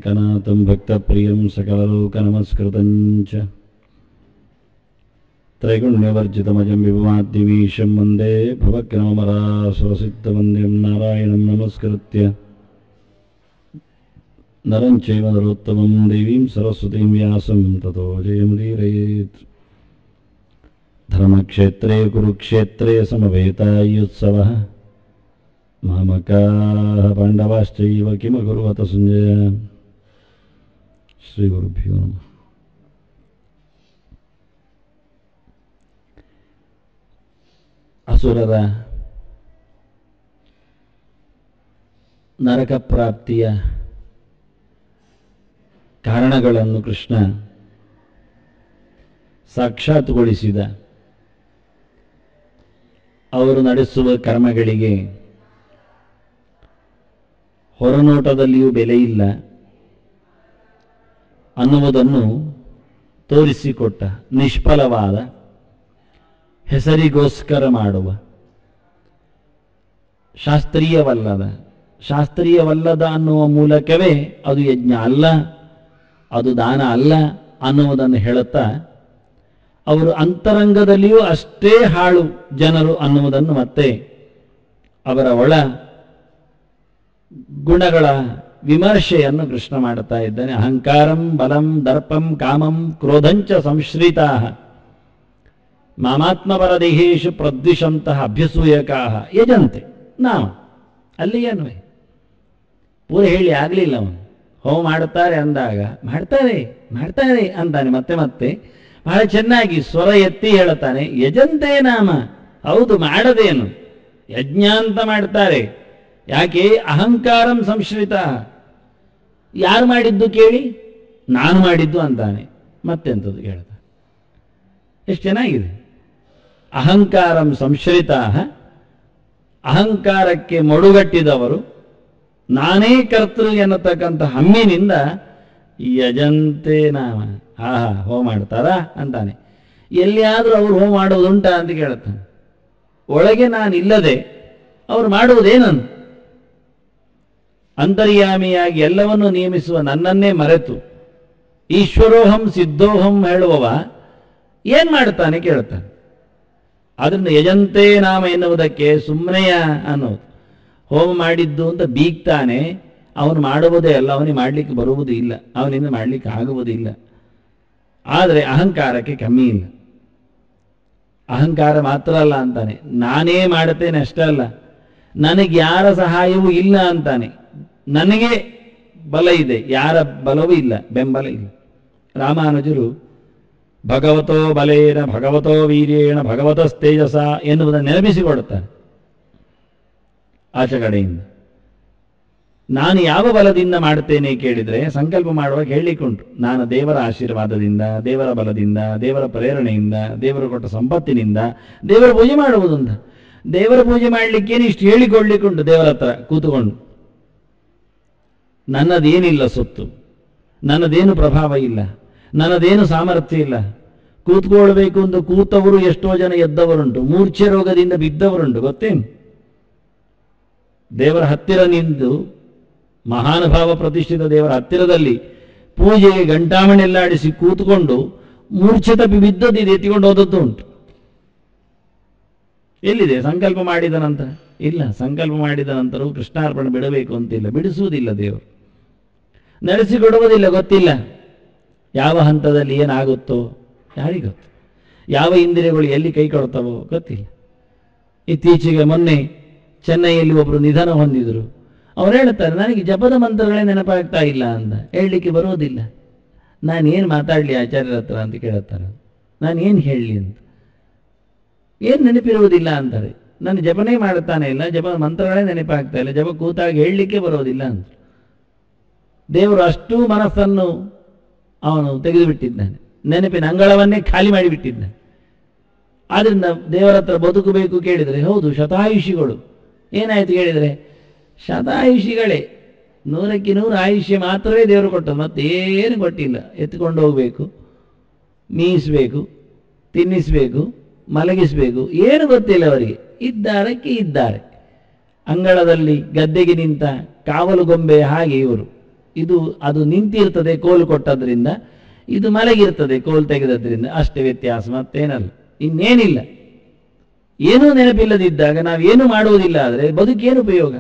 ಏಕನಾಥಂ ಭಕ್ತಪ್ರಿಯಂ ಸಕಲಲೋಕನಮಸ್ಕೃತಂ ಚ ತ್ರೈಗುಣ್ಯವರ್ಜಿತಮಜಂ ವಿಭುಮಾದ್ಯಮೀಶಂ ವಂದೇ ಭವಗ್ರಾಮರಾಸುರಸಿದ್ಧವಂದ್ಯಂ ನಾರಾಯಣಂ ನಮಸ್ಕೃತ್ಯ ನರಂ ಚೈವ ನರೋತ್ತಮಂ ದೇವೀಂ ಸರಸ್ವತೀಂ ವ್ಯಾಸಂ ತತೋ ಜಯಮುದೀರಯೇತ್. ಧರ್ಮಕ್ಷೇತ್ರೇ ಕುರುಕ್ಷೇತ್ರೇ ಸಮವೇತಾಯುತ್ಸವಃ ಮಾಮಕಾಃ ಪಾಂಡವಾಶ್ಚೈವ ಕಿಮಕುರ್ವತ ಸಂಜಯ. ಶ್ರೀ ಗುರುಭ್ಯೋ ನಮಃ. ಅಸುರರ ನರಕ ಪ್ರಾಪ್ತಿಯ ಕಾರಣಗಳನ್ನು ಕೃಷ್ಣ ಸಾಕ್ಷಾತ್ಗೊಳಿಸಿದ. ಅವರು ನಡೆಸುವ ಕರ್ಮಗಳಿಗೆ ಹೊರನೋಟದಲ್ಲಿಯೂ ಬೆಲೆ ಇಲ್ಲ ಅನ್ನುವುದನ್ನು ತೋರಿಸಿಕೊಟ್ಟ. ನಿಷ್ಫಲವಾದ ಹೆಸರಿಗೋಸ್ಕರ ಮಾಡುವ ಶಾಸ್ತ್ರೀಯವಲ್ಲದ ಅನ್ನುವ ಮೂಲಕವೇ ಅದು ಯಜ್ಞ ಅಲ್ಲ, ಅದು ದಾನ ಅಲ್ಲ ಅನ್ನುವುದನ್ನು ಹೇಳುತ್ತಾ, ಅವರು ಅಂತರಂಗದಲ್ಲಿಯೂ ಅಷ್ಟೇ ಹಾಳು ಜನರು ಅನ್ನುವುದನ್ನು ಮತ್ತೆ ಅವರ ಒಳ ಗುಣಗಳ ವಿಮರ್ಶೆಯನ್ನು ಕೃಷ್ಣ ಮಾಡುತ್ತಾ ಇದ್ದಾನೆ. ಅಹಂಕಾರಂ ಬಲಂ ದರ್ಪಂ ಕಾಮಂ ಕ್ರೋಧಂಚ ಸಂಶ್ರಿತಾ ಮಾಮಾತ್ಮಪರದೇಹೇಶು ಪ್ರದ್ವಿಷಂತಹ ಅಭ್ಯಸೂಯಕಾಹ ಯಜಂತೆ. ನಾಮ ಅಲ್ಲಿಗೆ ಅನ್ವಯ ಪೂರ ಹೇಳಿ ಆಗಲಿಲ್ಲ. ಅವನು ಹೋಮ ಮಾಡುತ್ತಾರೆ ಅಂದಾಗ ಮಾಡ್ತಾರೆ ಅಂತಾನೆ. ಮತ್ತೆ ಮತ್ತೆ ಬಹಳ ಚೆನ್ನಾಗಿ ಸ್ವರ ಎತ್ತಿ ಹೇಳುತ್ತಾನೆ, ಯಜಂತೆ ನಾಮ. ಹೌದು, ಮಾಡದೇನು, ಯಜ್ಞ ಅಂತ ಮಾಡ್ತಾರೆ. ಯಾಕೆ? ಅಹಂಕಾರಂ ಸಂಶ್ರಿತ. ಯಾರು ಮಾಡಿದ್ದು ಕೇಳಿ? ನಾನು ಮಾಡಿದ್ದು ಅಂತಾನೆ. ಮತ್ತೆಂಥದ್ದು ಹೇಳ್ತಾನೆ. ಎಷ್ಟು ಚೆನ್ನಾಗಿದೆ. ಅಹಂಕಾರಂ ಸಂಶ್ರಿತ, ಅಹಂಕಾರಕ್ಕೆ ಮೊಡುಗಟ್ಟಿದವರು, ನಾನೇ ಕರ್ತೃ ಎನ್ನತಕ್ಕಂಥ ಹಮ್ಮಿನಿಂದ ಯಜಂತೆ ನಾಮ. ಆಹಾ, ಹೋಮ ಮಾಡ್ತಾರಾ ಅಂತಾನೆ. ಎಲ್ಲಿಯಾದರೂ ಅವರು ಹೋಮ ಮಾಡುವುದುಂಟ ಅಂತ ಕೇಳುತ್ತಾನೆ. ಒಳಗೆ ನಾನಿಲ್ಲದೆ ಅವರು ಮಾಡುವುದೇನನ್ನು? ಅಂತರ್ಯಾಮಿಯಾಗಿ ಎಲ್ಲವನ್ನೂ ನಿಯಮಿಸುವ ನನ್ನನ್ನೇ ಮರೆತು ಈಶ್ವರೋಹಂ ಸಿದ್ಧೋಹಂ ಹೇಳುವವ ಏನ್ ಮಾಡ್ತಾನೆ ಕೇಳ್ತಾನೆ. ಆದ್ರಿಂದ ಯಜಂತೆ ನಾಮ ಎನ್ನುವುದಕ್ಕೆ ಸುಮ್ಮನೆಯ ಅನ್ನೋದು. ಹೋಮ ಮಾಡಿದ್ದು ಅಂತ ಬೀಗ್ತಾನೆ. ಅವನು ಮಾಡುವುದೇ ಅಲ್ಲ, ಅವನಿಗೆ ಮಾಡಲಿಕ್ಕೆ ಬರುವುದೂ ಇಲ್ಲ, ಅವನಿಂದ ಮಾಡಲಿಕ್ಕೆ ಆಗುವುದಿಲ್ಲ. ಆದರೆ ಅಹಂಕಾರಕ್ಕೆ ಕಮ್ಮಿ ಇಲ್ಲ. ಅಹಂಕಾರ ಮಾತ್ರ ಅಲ್ಲ ಅಂತಾನೆ, ನಾನೇ ಮಾಡುತ್ತೇನೆ ಅಷ್ಟೇ ಅಲ್ಲ, ನನಗೆ ಯಾರ ಸಹಾಯವೂ ಇಲ್ಲ ಅಂತಾನೆ. ನನಗೆ ಬಲ ಇದೆ, ಯಾರ ಬಲವೂ ಇಲ್ಲ, ಬೆಂಬಲ ಇಲ್ಲ. ರಾಮಾನುಜರು ಭಗವತೋ ಬಲೇನ ಭಗವತೋ ವೀರ್ಯೇಣ ಭಗವತಸ್ತೇಜಸ ಎನ್ನುವುದನ್ನು ನೆನಪಿಸಿಕೊಡುತ್ತಾರೆ. ಆಚೆ ಕಡೆಯಿಂದ ನಾನು ಯಾವ ಬಲದಿಂದ ಮಾಡುತ್ತೇನೆ ಕೇಳಿದರೆ, ಸಂಕಲ್ಪ ಮಾಡುವಾಗ ಹೇಳಲಿಕ್ಕುಂಟು, ನಾನು ದೇವರ ಆಶೀರ್ವಾದದಿಂದ, ದೇವರ ಬಲದಿಂದ, ದೇವರ ಪ್ರೇರಣೆಯಿಂದ, ದೇವರು ಕೊಟ್ಟ ಸಂಪತ್ತಿನಿಂದ ದೇವರ ಪೂಜೆ ಮಾಡುವುದು ಅಂತ. ದೇವರ ಪೂಜೆ ಮಾಡಲಿಕ್ಕೇನು ಇಷ್ಟು ಹೇಳಿಕೊಳ್ಳಿಕ್ಕುಂಟು ದೇವರ ಹತ್ರ ಕೂತುಕೊಂಡು. ನನ್ನದೇನಿಲ್ಲ ಸೊತ್ತು, ನನ್ನದೇನು ಪ್ರಭಾವ ಇಲ್ಲ, ನನ್ನದೇನು ಸಾಮರ್ಥ್ಯ ಇಲ್ಲ. ಕೂತ್ಕೊಳ್ಬೇಕು ಅಂತ ಕೂತವರು ಎಷ್ಟೋ ಜನ ಎದ್ದವರುಂಟು, ಮೂರ್ಛೆ ರೋಗದಿಂದ ಬಿದ್ದವರುಂಟು, ಗೊತ್ತೇನು? ದೇವರ ಹತ್ತಿರ ನಿಂತು, ಮಹಾನುಭಾವ ಪ್ರತಿಷ್ಠಿತ ದೇವರ ಹತ್ತಿರದಲ್ಲಿ ಪೂಜೆಗೆ ಗಂಟಾಮಣೆಲ್ಲಾಡಿಸಿ ಕೂತ್ಕೊಂಡು ಮೂರ್ಛೆ ತಪ್ಪಿ ಬಿದ್ದದ್ದು ಎತ್ತಿಕೊಂಡು ಹೋದದ್ದು ಉಂಟು. ಎಲ್ಲಿದೆ ಸಂಕಲ್ಪ ಮಾಡಿದ ನಂತರ? ಇಲ್ಲ. ಸಂಕಲ್ಪ ಮಾಡಿದ ನಂತರವೂ ಕೃಷ್ಣಾರ್ಪಣೆ ಬಿಡಬೇಕು ಅಂತಿಲ್ಲ, ಬಿಡಿಸುವುದಿಲ್ಲ ದೇವರು, ನಡೆಸಿಕೊಡುವುದಿಲ್ಲ. ಗೊತ್ತಿಲ್ಲ ಯಾವ ಹಂತದಲ್ಲಿ ಏನಾಗುತ್ತೋ ಯಾರಿಗೊತ್ತು, ಯಾವ ಇಂದ್ರಿಯಗಳು ಎಲ್ಲಿ ಕೈ ಕೊಡ್ತಾವೋ ಗೊತ್ತಿಲ್ಲ. ಇತ್ತೀಚೆಗೆ ಮೊನ್ನೆ ಚೆನ್ನೈಯಲ್ಲಿ ಒಬ್ಬರು ನಿಧನ ಹೊಂದಿದ್ರು. ಅವ್ರು ಹೇಳ್ತಾರೆ, ನನಗೆ ಜಪದ ಮಂತ್ರಗಳೇ ನೆನಪಾಗ್ತಾ ಇಲ್ಲ ಅಂತ. ಹೇಳಲಿಕ್ಕೆ ಬರೋದಿಲ್ಲ. ನಾನೇನು ಮಾತಾಡಲಿ ಆಚಾರ್ಯರ ಹತ್ರ ಅಂತ ಕೇಳುತ್ತಾರೆ. ನಾನು ಏನು ಹೇಳಲಿ ಅಂತ, ಏನು ನೆನಪಿರುವುದಿಲ್ಲ ಅಂತಾರೆ. ನಾನು ಜಪನೇ ಮಾಡುತ್ತಾನೆ ಇಲ್ಲ, ಜಪದ ಮಂತ್ರಗಳೇ ನೆನಪಾಗ್ತಾ ಇಲ್ಲ, ಜಪ ಕೂತಾಗ ಹೇಳಲಿಕ್ಕೆ ಬರೋದಿಲ್ಲ ಅಂತ. ದೇವರು ಅಷ್ಟೂ ಮನಸ್ಸನ್ನು ಅವನು ತೆಗೆದುಬಿಟ್ಟಿದ್ದಾನೆ, ನೆನಪಿನ ಅಂಗಳವನ್ನೇ ಖಾಲಿ ಮಾಡಿಬಿಟ್ಟಿದ್ದಾನೆ. ಆದ್ದರಿಂದ ದೇವರ ಹತ್ರ ಬದುಕಬೇಕು ಕೇಳಿದರೆ, ಹೌದು ಶತಾಯುಷಿಗಳು. ಏನಾಯಿತು ಕೇಳಿದರೆ, ಶತಾಯುಷಿಗಳೇ, 100ಕ್ಕೆ 100 ಆಯುಷ್ಯ ಮಾತ್ರವೇ ದೇವರು ಕೊಟ್ಟದ್ದು, ಮತ್ತೇನು ಕೊಟ್ಟಿಲ್ಲ. ಎತ್ಕೊಂಡು ಹೋಗಬೇಕು, ಮೀಸಬೇಕು, ತಿನ್ನಿಸಬೇಕು, ಮಲಗಿಸಬೇಕು, ಏನು ಗೊತ್ತಿಲ್ಲ ಅವರಿಗೆ. ಇದ್ದಾರೆ ಅಂಗಳದಲ್ಲಿ ಗದ್ದೆಗೆ ನಿಂತ ಕಾವಲು ಗೊಂಬೆ ಹಾಗೆ ಇವರು. ಇದು ಅದು ನಿಂತಿರ್ತದೆ ಕೋಲು ಕೊಟ್ಟದ್ರಿಂದ, ಇದು ಮಲಗಿರ್ತದೆ ಕೋಲು ತೆಗೆದದ್ರಿಂದ, ಅಷ್ಟೇ ವ್ಯತ್ಯಾಸ, ಮತ್ತೇನಲ್ಲ, ಇನ್ನೇನಿಲ್ಲ. ಏನೂ ನೆನಪಿಲ್ಲದಿದ್ದಾಗ ನಾವೇನು ಮಾಡುವುದಿಲ್ಲ ಆದರೆ ಬದುಕೇನು ಉಪಯೋಗ?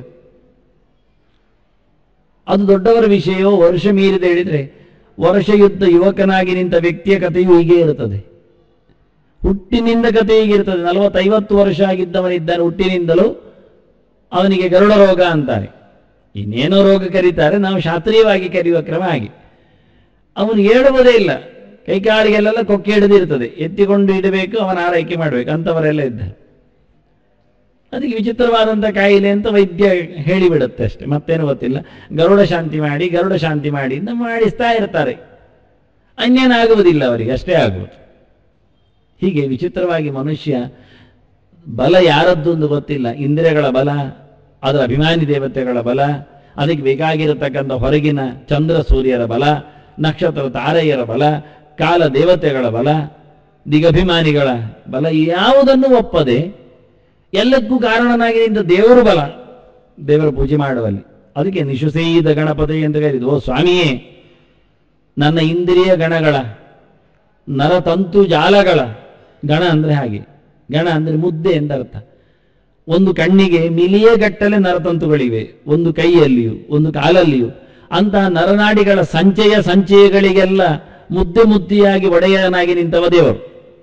ಅದು ದೊಡ್ಡವರ ವಿಷಯವೋ ವರ್ಷ ಮೀರಿದ ಹೇಳಿದರೆ ವರ್ಷ ಯುದ್ಧ ಯುವಕನಾಗಿ ನಿಂತ ವ್ಯಕ್ತಿಯ ಕಥೆಯೂ ಹೀಗೆ ಇರುತ್ತದೆ. ಹುಟ್ಟಿನಿಂದ ಕಥೆ ಹೀಗಿರ್ತದೆ. 40-50 ವರ್ಷ ಆಗಿದ್ದವನಿದ್ದಾನೆ ಹುಟ್ಟಿನಿಂದಲೂ, ಅವನಿಗೆ ಗರುಡ ರೋಗ ಅಂತಾರೆ, ಇನ್ನೇನೋ ರೋಗ ಕರೀತಾರೆ, ನಾವು ಶಾಸ್ತ್ರೀಯವಾಗಿ ಕರೆಯುವ ಕ್ರಮ ಹಾಗೆ. ಅವನು ಹೇಳುವುದೇ ಇಲ್ಲ, ಕೈಕಾಲಿಗೆಲ್ಲ ಕೊಕ್ಕೆ ಹಿಡಿದಿರ್ತದೆ, ಎತ್ತಿಕೊಂಡು ಇಡಬೇಕು, ಅವನ ಆರೈಕೆ ಮಾಡಬೇಕು, ಅಂಥವರೆಲ್ಲ ಇದ್ದಾರೆ. ಅದಕ್ಕೆ ವಿಚಿತ್ರವಾದಂಥ ಕಾಯಿಲೆ ಅಂತ ವೈದ್ಯ ಹೇಳಿಬಿಡುತ್ತೆ ಅಷ್ಟೆ, ಮತ್ತೇನು ಗೊತ್ತಿಲ್ಲ. ಗರುಡ ಶಾಂತಿ ಮಾಡಿ, ಗರುಡ ಶಾಂತಿ ಮಾಡಿ ಅಂತ ಮಾಡಿಸ್ತಾ ಇರ್ತಾರೆ, ಅನ್ಯನಾಗುವುದಿಲ್ಲ ಅವರಿಗೆ, ಅಷ್ಟೇ ಆಗುವುದು. ಹೀಗೆ ವಿಚಿತ್ರವಾಗಿ ಮನುಷ್ಯ ಬಲ ಯಾರದ್ದು ಎಂದು ಗೊತ್ತಿಲ್ಲ. ಇಂದ್ರಿಯಗಳ ಬಲ, ಅದರ ಅಭಿಮಾನಿ ದೇವತೆಗಳ ಬಲ, ಅದಕ್ಕೆ ಬೇಕಾಗಿರತಕ್ಕಂಥ ಹೊರಗಿನ ಚಂದ್ರ ಸೂರ್ಯರ ಬಲ, ನಕ್ಷತ್ರ ತಾರೆಯರ ಬಲ, ಕಾಲ ದೇವತೆಗಳ ಬಲ, ದಿಗಭಿಮಾನಿಗಳ ಬಲ, ಯಾವುದನ್ನು ಒಪ್ಪದೆ ಎಲ್ಲಕ್ಕೂ ಕಾರಣನಾಗಿ ನಿಂತ ದೇವರು ಬಲ, ದೇವರ ಪೂಜೆ ಮಾಡುವಲ್ಲಿ. ಅದಕ್ಕೆ ನಿಶುಸೈದ ಗಣಪತಿ ಅಂತ ಕರೀದು. ಓ ಸ್ವಾಮಿಯೇ, ನನ್ನ ಇಂದ್ರಿಯ ಗಣಗಳ, ನರತಂತು ಜಾಲಗಳ, ಗಣ ಅಂದರೆ ಹಾಗೆ, ಗಣ ಅಂದರೆ ಮುದ್ದೆ ಅಂತ ಅರ್ಥ. ಒಂದು ಕಣ್ಣಿಗೆ ಮಿಲಿಯಗಟ್ಟಲೆ ನರತಂತುಗಳಿವೆ, ಒಂದು ಕೈಯಲ್ಲಿಯೂ ಒಂದು ಕಾಲಲ್ಲಿಯೂ. ಅಂತಹ ನರನಾಡಿಗಳ ಸಂಚಯಗಳಿಗೆಲ್ಲ ಮುದ್ದೆ ಮುದ್ದಿಯಾಗಿ ಒಡೆಯನಾಗಿ ನಿಂತವ ದೇವರು.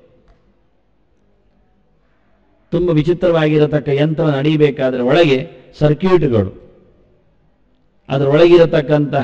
ತುಂಬ ವಿಚಿತ್ರವಾಗಿರತಕ್ಕ ಯಂತ್ರ ನಡೆಯಬೇಕಾದ್ರೆ ಒಳಗೆ ಸರ್ಕ್ಯೂಟ್ಗಳು, ಅದರೊಳಗಿರತಕ್ಕಂತಹ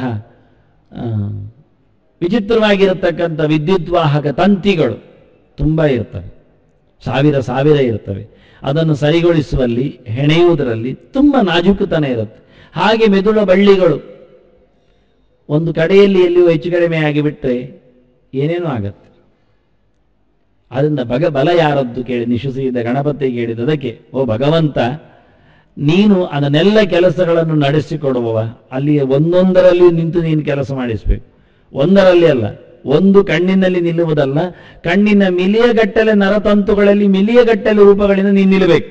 ವಿಚಿತ್ರವಾಗಿರತಕ್ಕಂಥ ವಿದ್ಯುದ್ವಾಹಕ ತಂತಿಗಳು ತುಂಬ ಇರ್ತವೆ, ಸಾವಿರ ಇರ್ತವೆ. ಅದನ್ನು ಸರಿಗೊಳಿಸುವಲ್ಲಿ, ಹೆಣೆಯುವುದರಲ್ಲಿ ತುಂಬ ನಾಜೂಕುತನ ಇರುತ್ತೆ. ಹಾಗೆ ಮೆದುಳ ಬಳ್ಳಿಗಳು ಒಂದು ಕಡೆಯಲ್ಲಿ ಎಲ್ಲಿಯೂ ಹೆಚ್ಚು ಕಡಿಮೆ ಆಗಿಬಿಟ್ರೆ ಏನೇನೂ ಆಗತ್ತೆ. ಅದರಿಂದ ಬಲ ಯಾರದ್ದು ಕೇಳಿ ನಿಶುಸಿದ ಗಣಪತಿ ಕೇಳಿದದಕ್ಕೆ, ಓ ಭಗವಂತ, ನೀನು ಅದನ್ನೆಲ್ಲ ಕೆಲಸಗಳನ್ನು ನಡೆಸಿಕೊಡುವವ, ಅಲ್ಲಿಯ ಒಂದೊಂದರಲ್ಲಿಯೂ ನಿಂತು ನೀನು ಕೆಲಸ ಮಾಡಿಸಬೇಕು. ಒಂದರಲ್ಲಿ ಅಲ್ಲ, ಒಂದು ಕಣ್ಣಿನಲ್ಲಿ ನಿಲ್ಲುವುದಲ್ಲ, ಕಣ್ಣಿನ ಮಿಲಿಯಗಟ್ಟಲೆ ನರತಂತುಗಳಲ್ಲಿ ಮಿಲಿಯಗಟ್ಟಲೆ ರೂಪಗಳಿಂದ ನೀನು ನಿಲ್ಲಬೇಕು.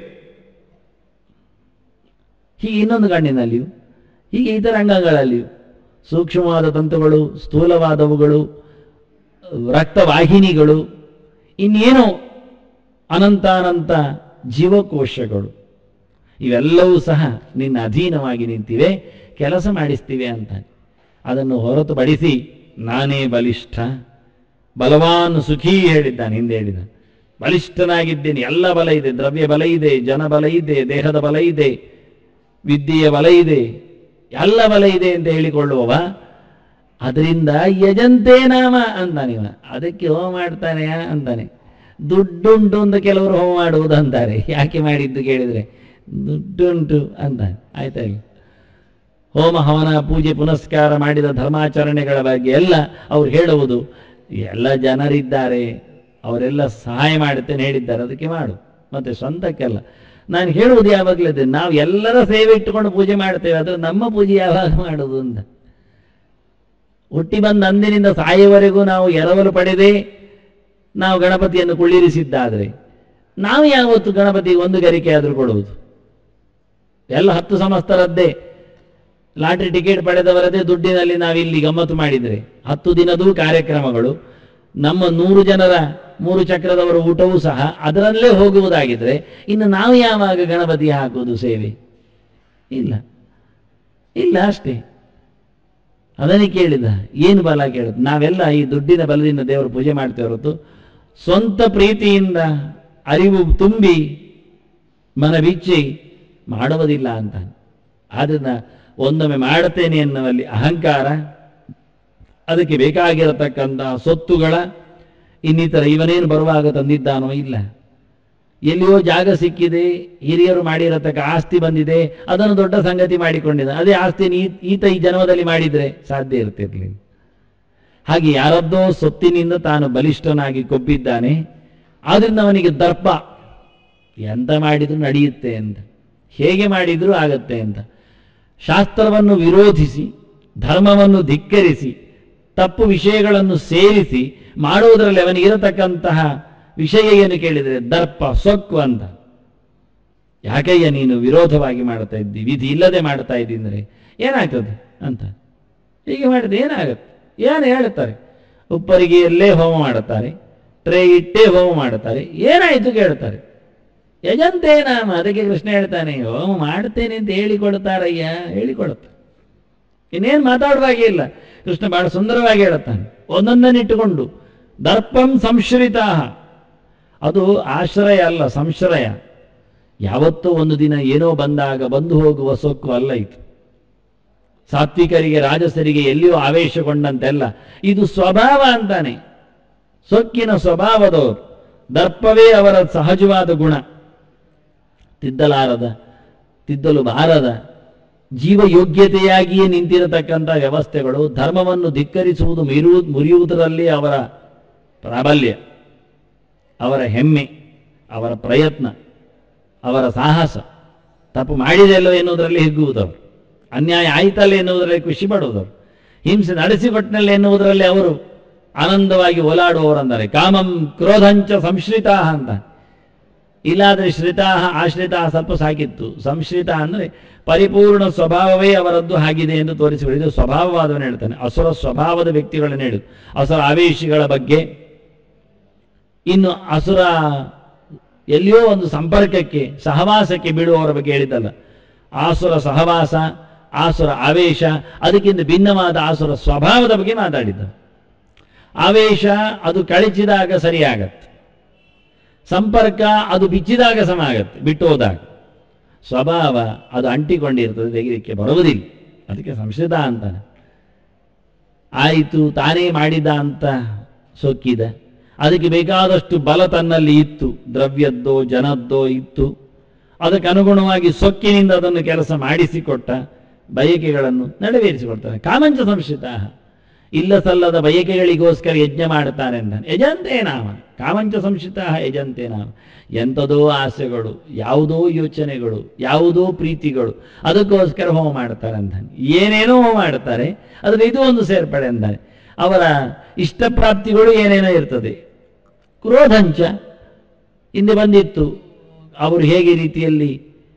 ಹೀಗೆ ಇನ್ನೊಂದು ಕಣ್ಣಿನಲ್ಲಿಯೂ, ಹೀಗೆ ಇತರ ಅಂಗಗಳಲ್ಲಿಯೂ ಸೂಕ್ಷ್ಮವಾದ ತಂತುಗಳು, ಸ್ಥೂಲವಾದವುಗಳು, ರಕ್ತವಾಹಿನಿಗಳು, ಇನ್ನೇನೋ ಅನಂತಾನಂತ ಜೀವಕೋಶಗಳು, ಇವೆಲ್ಲವೂ ಸಹ ನಿನ್ನ ಅಧೀನವಾಗಿ ನಿಂತಿವೆ, ಕೆಲಸ ಮಾಡಿಸ್ತಿವೆ ಅಂತ. ಅದನ್ನು ಹೊರತುಪಡಿಸಿ ನಾನೇ ಬಲಿಷ್ಠ, ಬಲವಾನ್ ಸುಖೀ ಹೇಳಿದ್ದಾನೆ, ಹಿಂದೆ ಹೇಳಿದ. ಬಲಿಷ್ಠನಾಗಿದ್ದೇನೆ, ಎಲ್ಲ ಬಲ ಇದೆ, ದ್ರವ್ಯ ಬಲ ಇದೆ, ಜನ ಬಲ ಇದೆ, ದೇಹದ ಬಲ ಇದೆ, ವಿದ್ಯೆಯ ಬಲ ಇದೆ, ಎಲ್ಲ ಬಲ ಇದೆ ಅಂತ ಹೇಳಿಕೊಳ್ಳುವವ. ಅದರಿಂದ ಯಜಂತೆ ನಾಮ ಅಂತಾನೆ, ಅದಕ್ಕೆ ಹೋಮ ಮಾಡ್ತಾನೆಯ ಅಂತಾನೆ. ದುಡ್ಡುಂಟು ಅಂತ ಕೆಲವರು ಹೋಮ ಮಾಡುವುದು ಅಂತಾರೆ. ಯಾಕೆ ಮಾಡಿದ್ದು ಕೇಳಿದರೆ ದುಡ್ಡುಂಟು ಅಂತಾನೆ, ಆಯ್ತಾ ಇಲ್ಲ. ಹೋಮ ಹವನ ಪೂಜೆ ಪುನಸ್ಕಾರ ಮಾಡಿದ ಧರ್ಮಾಚರಣೆಗಳ ಬಗ್ಗೆ ಎಲ್ಲ ಅವ್ರು ಹೇಳುವುದು, ಎಲ್ಲ ಜನರಿದ್ದಾರೆ, ಅವರೆಲ್ಲ ಸಹಾಯ ಮಾಡುತ್ತೇನೆ ಹೇಳಿದ್ದಾರೆ, ಅದಕ್ಕೆ ಮಾಡು, ಮತ್ತೆ ಸ್ವಂತಕ್ಕೆಲ್ಲ. ನಾನು ಹೇಳುವುದು ಯಾವಾಗಲೇ, ನಾವು ಎಲ್ಲರ ಸೇವೆ ಇಟ್ಟುಕೊಂಡು ಪೂಜೆ ಮಾಡ್ತೇವೆ, ಆದರೆ ನಮ್ಮ ಪೂಜೆ ಯಾವಾಗ ಮಾಡೋದು ಅಂತ. ಹುಟ್ಟಿ ಬಂದ ಅಂದಿನಿಂದ ಸಾಯುವವರೆಗೂ ನಾವು ಎರವಲು ಪಡೆದೇ ನಾವು ಗಣಪತಿಯನ್ನು ಕುಳ್ಳಿರಿಸಿದ್ದಾದರೆ ನಾವು ಯಾವತ್ತು ಗಣಪತಿಗೆ ಒಂದು ಗರಿಕೆ ಆದರೂ ಕೊಡುವುದು? ಎಲ್ಲ 10 ಸಂವತ್ಸರದ್ದೇ ಲಾಟ್ರಿ ಟಿಕೆಟ್ ಪಡೆದವರದೇ ದುಡ್ಡಿನಲ್ಲಿ ನಾವಿಲ್ಲಿ ಗಮ್ಮತ್ತು ಮಾಡಿದರೆ 10 ದಿನದೂ ಕಾರ್ಯಕ್ರಮಗಳು, ನಮ್ಮ 100 ಜನರ 3 ಚಕ್ರದವರ ಊಟವೂ ಸಹ ಅದರಲ್ಲೇ ಹೋಗುವುದಾಗಿದ್ರೆ ಇನ್ನು ನಾವು ಯಾವಾಗ ಗಣಪತಿ ಹಾಕುವುದು ಸೇವೆ? ಇಲ್ಲ ಇಲ್ಲ, ಅಷ್ಟೇ. ಅದನ್ನೇ ಕೇಳಿದ, ಏನು ಬಲ ಕೇಳುತ್ತೆ? ನಾವೆಲ್ಲ ಈ ದುಡ್ಡಿನ ಬಲದಿಂದ ದೇವರು ಪೂಜೆ ಮಾಡ್ತೇವೆ ಹೊರತು ಸ್ವಂತ ಪ್ರೀತಿಯಿಂದ ಅರಿವು ತುಂಬಿ ಮನಬಿಚ್ಚಿ ಮಾಡುವುದಿಲ್ಲ ಅಂತ. ಅದನ್ನ ಒಂದೊಮ್ಮೆ ಮಾಡುತ್ತೇನೆ ಎನ್ನುವಲ್ಲಿ ಅಹಂಕಾರ, ಅದಕ್ಕೆ ಬೇಕಾಗಿರತಕ್ಕಂತಹ ಸೊತ್ತುಗಳ ಇನ್ನಿತರ ಇವನೇನು ಬರುವಾಗ ತಂದಿದ್ದಾನೋ ಇಲ್ಲ, ಎಲ್ಲಿಯೋ ಜಾಗ ಸಿಕ್ಕಿದೆ, ಹಿರಿಯರು ಮಾಡಿರತಕ್ಕ ಆಸ್ತಿ ಬಂದಿದೆ, ಅದನ್ನು ದೊಡ್ಡ ಸಂಗತಿ ಮಾಡಿಕೊಂಡಿದ್ದ, ಅದೇ ಆಸ್ತಿನ ಈತ ಈ ಜನ್ಮದಲ್ಲಿ ಮಾಡಿದರೆ ಸಾಧ್ಯ ಇರ್ತಿರ್ಲಿಲ್ಲ. ಹಾಗೆ ಯಾರದ್ದೋ ಸೊತ್ತಿನಿಂದ ತಾನು ಬಲಿಷ್ಠನಾಗಿ ಕೊಬ್ಬಿದ್ದಾನೆ. ಆದ್ರಿಂದ ಅವನಿಗೆ ದರ್ಪ, ಎಂತ ಮಾಡಿದ್ರು ನಡೆಯುತ್ತೆ ಅಂತ, ಹೇಗೆ ಮಾಡಿದ್ರೂ ಆಗತ್ತೆ ಅಂತ. ಶಾಸ್ತ್ರವನ್ನು ವಿರೋಧಿಸಿ, ಧರ್ಮವನ್ನು ಧಿಕ್ಕರಿಸಿ, ತಪ್ಪು ವಿಷಯಗಳನ್ನು ಸೇರಿಸಿ ಮಾಡುವುದರಲ್ಲಿ ಅವನಿಗಿರತಕ್ಕಂತಹ ವಿಷಯ ಏನು ಕೇಳಿದರೆ ದರ್ಪ, ಸೊಕ್ಕು ಅಂತ. ಯಾಕಯ್ಯ ನೀನು ವಿರೋಧವಾಗಿ ಮಾಡ್ತಾ ಇದ್ದಿ, ವಿಧಿ ಇಲ್ಲದೆ ಮಾಡ್ತಾ ಇದ್ದಿ ಅಂದರೆ ಏನಾಗ್ತದೆ ಅಂತ. ಹೀಗೆ ಮಾಡಿದ್ರೆ ಏನಾಗುತ್ತೆ? ಏನು ಹೇಳ್ತಾರೆ? ಉಪ್ಪರಿಗೆಯಲ್ಲೇ ಹೋಮ ಮಾಡುತ್ತಾರೆ, ಟ್ರೇ ಇಟ್ಟೇ ಹೋಮ ಮಾಡುತ್ತಾರೆ. ಏನಾಯಿತು ಕೇಳ್ತಾರೆ. ಯಜಂತೆ ನಾಮ. ಅದಕ್ಕೆ ಕೃಷ್ಣ ಹೇಳ್ತಾನೆ, ಹೋಮ ಮಾಡ್ತೇನೆ ಅಂತ ಹೇಳಿಕೊಡ್ತಾರಯ್ಯ, ಹೇಳಿಕೊಡುತ್ತೆ. ಇನ್ನೇನು ಮಾತಾಡುವಾಗೇ ಇಲ್ಲ. ಕೃಷ್ಣ ಬಹಳ ಸುಂದರವಾಗಿ ಹೇಳುತ್ತಾನೆ, ಒಂದೊಂದನ್ನಿಟ್ಟುಕೊಂಡು. ದರ್ಪಂ ಸಂಶ್ರಿತಾ. ಅದು ಆಶ್ರಯ ಅಲ್ಲ, ಸಂಶ್ರಯ. ಯಾವತ್ತೋ ಒಂದು ದಿನ ಏನೋ ಬಂದಾಗ ಬಂದು ಹೋಗುವ ಸೊಕ್ಕು ಅಲ್ಲ ಇದು. ಸಾತ್ವಿಕರಿಗೆ ರಾಜಸರಿಗೆ ಎಲ್ಲಿಯೋ ಆವೇಶಗೊಂಡಂತೆಲ್ಲ. ಇದು ಸ್ವಭಾವ ಅಂತಾನೆ. ಸೊಕ್ಕಿನ ಸ್ವಭಾವದವರು. ದರ್ಪವೇ ಅವರ ಸಹಜವಾದ ಗುಣ. ತಿದ್ದಲಾರದ, ತಿದ್ದಲು ಬಾರದ, ಜೀವಯೋಗ್ಯತೆಯಾಗಿಯೇ ನಿಂತಿರತಕ್ಕಂಥ ವ್ಯವಸ್ಥೆಗಳು. ಧರ್ಮವನ್ನು ಧಿಕ್ಕರಿಸುವುದು, ಮುರಿಯುವುದರಲ್ಲಿ ಅವರ ಪ್ರಾಬಲ್ಯ, ಅವರ ಹೆಮ್ಮೆ, ಅವರ ಪ್ರಯತ್ನ, ಅವರ ಸಾಹಸ. ತಪ್ಪು ಮಾಡಿದೆಲ್ಲೋ ಎನ್ನುವುದರಲ್ಲಿ ಹಿಗ್ಗುವುದವರು, ಅನ್ಯಾಯ ಆಯ್ತಲ್ಲ ಎನ್ನುವುದರಲ್ಲಿ ಖುಷಿ ಪಡುವುದವರು, ಹಿಂಸೆ ನಡೆಸಿಕೊಟ್ಟಿನಲ್ಲಿ ಎನ್ನುವುದರಲ್ಲಿ ಅವರು ಆನಂದವಾಗಿ ಓಲಾಡುವವರಂದರೆ. ಕಾಮಂ ಕ್ರೋಧಂಚ ಸಂಶ್ರಿತಾ ಅಂತ. ಇಲ್ಲಾದರೆ ಶ್ರಿತಾ ಆಶ್ರಿತಾ ಸ್ವಲ್ಪ ಸಾಕಿತ್ತು. ಸಂಶ್ರಿತ ಅಂದರೆ ಪರಿಪೂರ್ಣ ಸ್ವಭಾವವೇ ಅವರದ್ದು ಆಗಿದೆ ಎಂದು ತೋರಿಸಿಬಿಡಿ. ಇದು ಸ್ವಭಾವವಾದವನು ಹೇಳ್ತಾನೆ. ಅಸುರ ಸ್ವಭಾವದ ವ್ಯಕ್ತಿಗಳನ್ನು ಹೇಳುದು, ಅಸುರ ಆವೇಶಿಗಳ ಬಗ್ಗೆ. ಇನ್ನು ಅಸುರ ಎಲ್ಲಿಯೋ ಒಂದು ಸಂಪರ್ಕಕ್ಕೆ, ಸಹವಾಸಕ್ಕೆ ಬೀಳುವವರ ಬಗ್ಗೆ ಹೇಳಿದ್ದಲ್ಲ. ಆಸುರ ಸಹವಾಸ, ಆಸುರ ಆವೇಶ, ಅದಕ್ಕಿಂತ ಭಿನ್ನವಾದ ಆಸುರ ಸ್ವಭಾವದ ಬಗ್ಗೆ ಮಾತಾಡಿದ್ದ. ಆವೇಶ ಅದು ಕಳಚಿದಾಗ ಸರಿಯಾಗತ್ತೆ, ಸಂಪರ್ಕ ಅದು ಬಿಚ್ಚಿದಾಗ ಸಮ ಆಗತ್ತೆ, ಬಿಟ್ಟು ಹೋದಾಗ. ಸ್ವಭಾವ ಅದು ಅಂಟಿಕೊಂಡಿರ್ತದೆ, ತೆಗಿಲಿಕ್ಕೆ ಬರುವುದಿಲ್ಲ. ಅದಕ್ಕೆ ಸಂಶ್ರಿತ ಅಂತಾನೆ. ಆಯಿತು, ತಾನೇ ಮಾಡಿದ ಅಂತ ಸೊಕ್ಕಿದ. ಅದಕ್ಕೆ ಬೇಕಾದಷ್ಟು ಬಲ ತನ್ನಲ್ಲಿ ಇತ್ತು, ದ್ರವ್ಯದ್ದೋ ಜನದ್ದೋ ಇತ್ತು. ಅದಕ್ಕೆ ಅನುಗುಣವಾಗಿ ಸೊಕ್ಕಿನಿಂದ ಅದನ್ನು ಕೆಲಸ ಮಾಡಿಸಿಕೊಟ್ಟ, ಬಯಕೆಗಳನ್ನು ನೆರವೇರಿಸಿಕೊಡ್ತಾನೆ. ಕಾಮಂಚ ಸಂಶ್ರಿತ. ಇಲ್ಲ ಸಲ್ಲದ ಬಯಕೆಗಳಿಗೋಸ್ಕರ ಯಜ್ಞ ಮಾಡ್ತಾನೆ ಅಂತಾನೆ. ಯಜಂತೆ ನಾಮ. ಕಾಮಂಚ ಸಂಶ್ರಿತ ಯಜಂತೆ ನಾಮ. ಎಂಥದೋ ಆಸೆಗಳು, ಯಾವುದೋ ಯೋಚನೆಗಳು, ಯಾವುದೋ ಪ್ರೀತಿಗಳು, ಅದಕ್ಕೋಸ್ಕರ ಹೋಮ ಮಾಡ್ತಾರೆ ಅಂತಾನೆ. ಏನೇನೋ ಹೋಮ ಮಾಡ್ತಾರೆ, ಅದರಲ್ಲಿ ಇದು ಒಂದು ಸೇರ್ಪಡೆ ಅಂತಾನೆ. ಅವರ ಇಷ್ಟಪ್ರಾಪ್ತಿಗಳು ಏನೇನೋ ಇರ್ತದೆ. ಕ್ರೋಧಂಚ ಹಿಂದೆ ಬಂದಿತ್ತು. ಅವರು ಹೇಗೆ ರೀತಿಯಲ್ಲಿ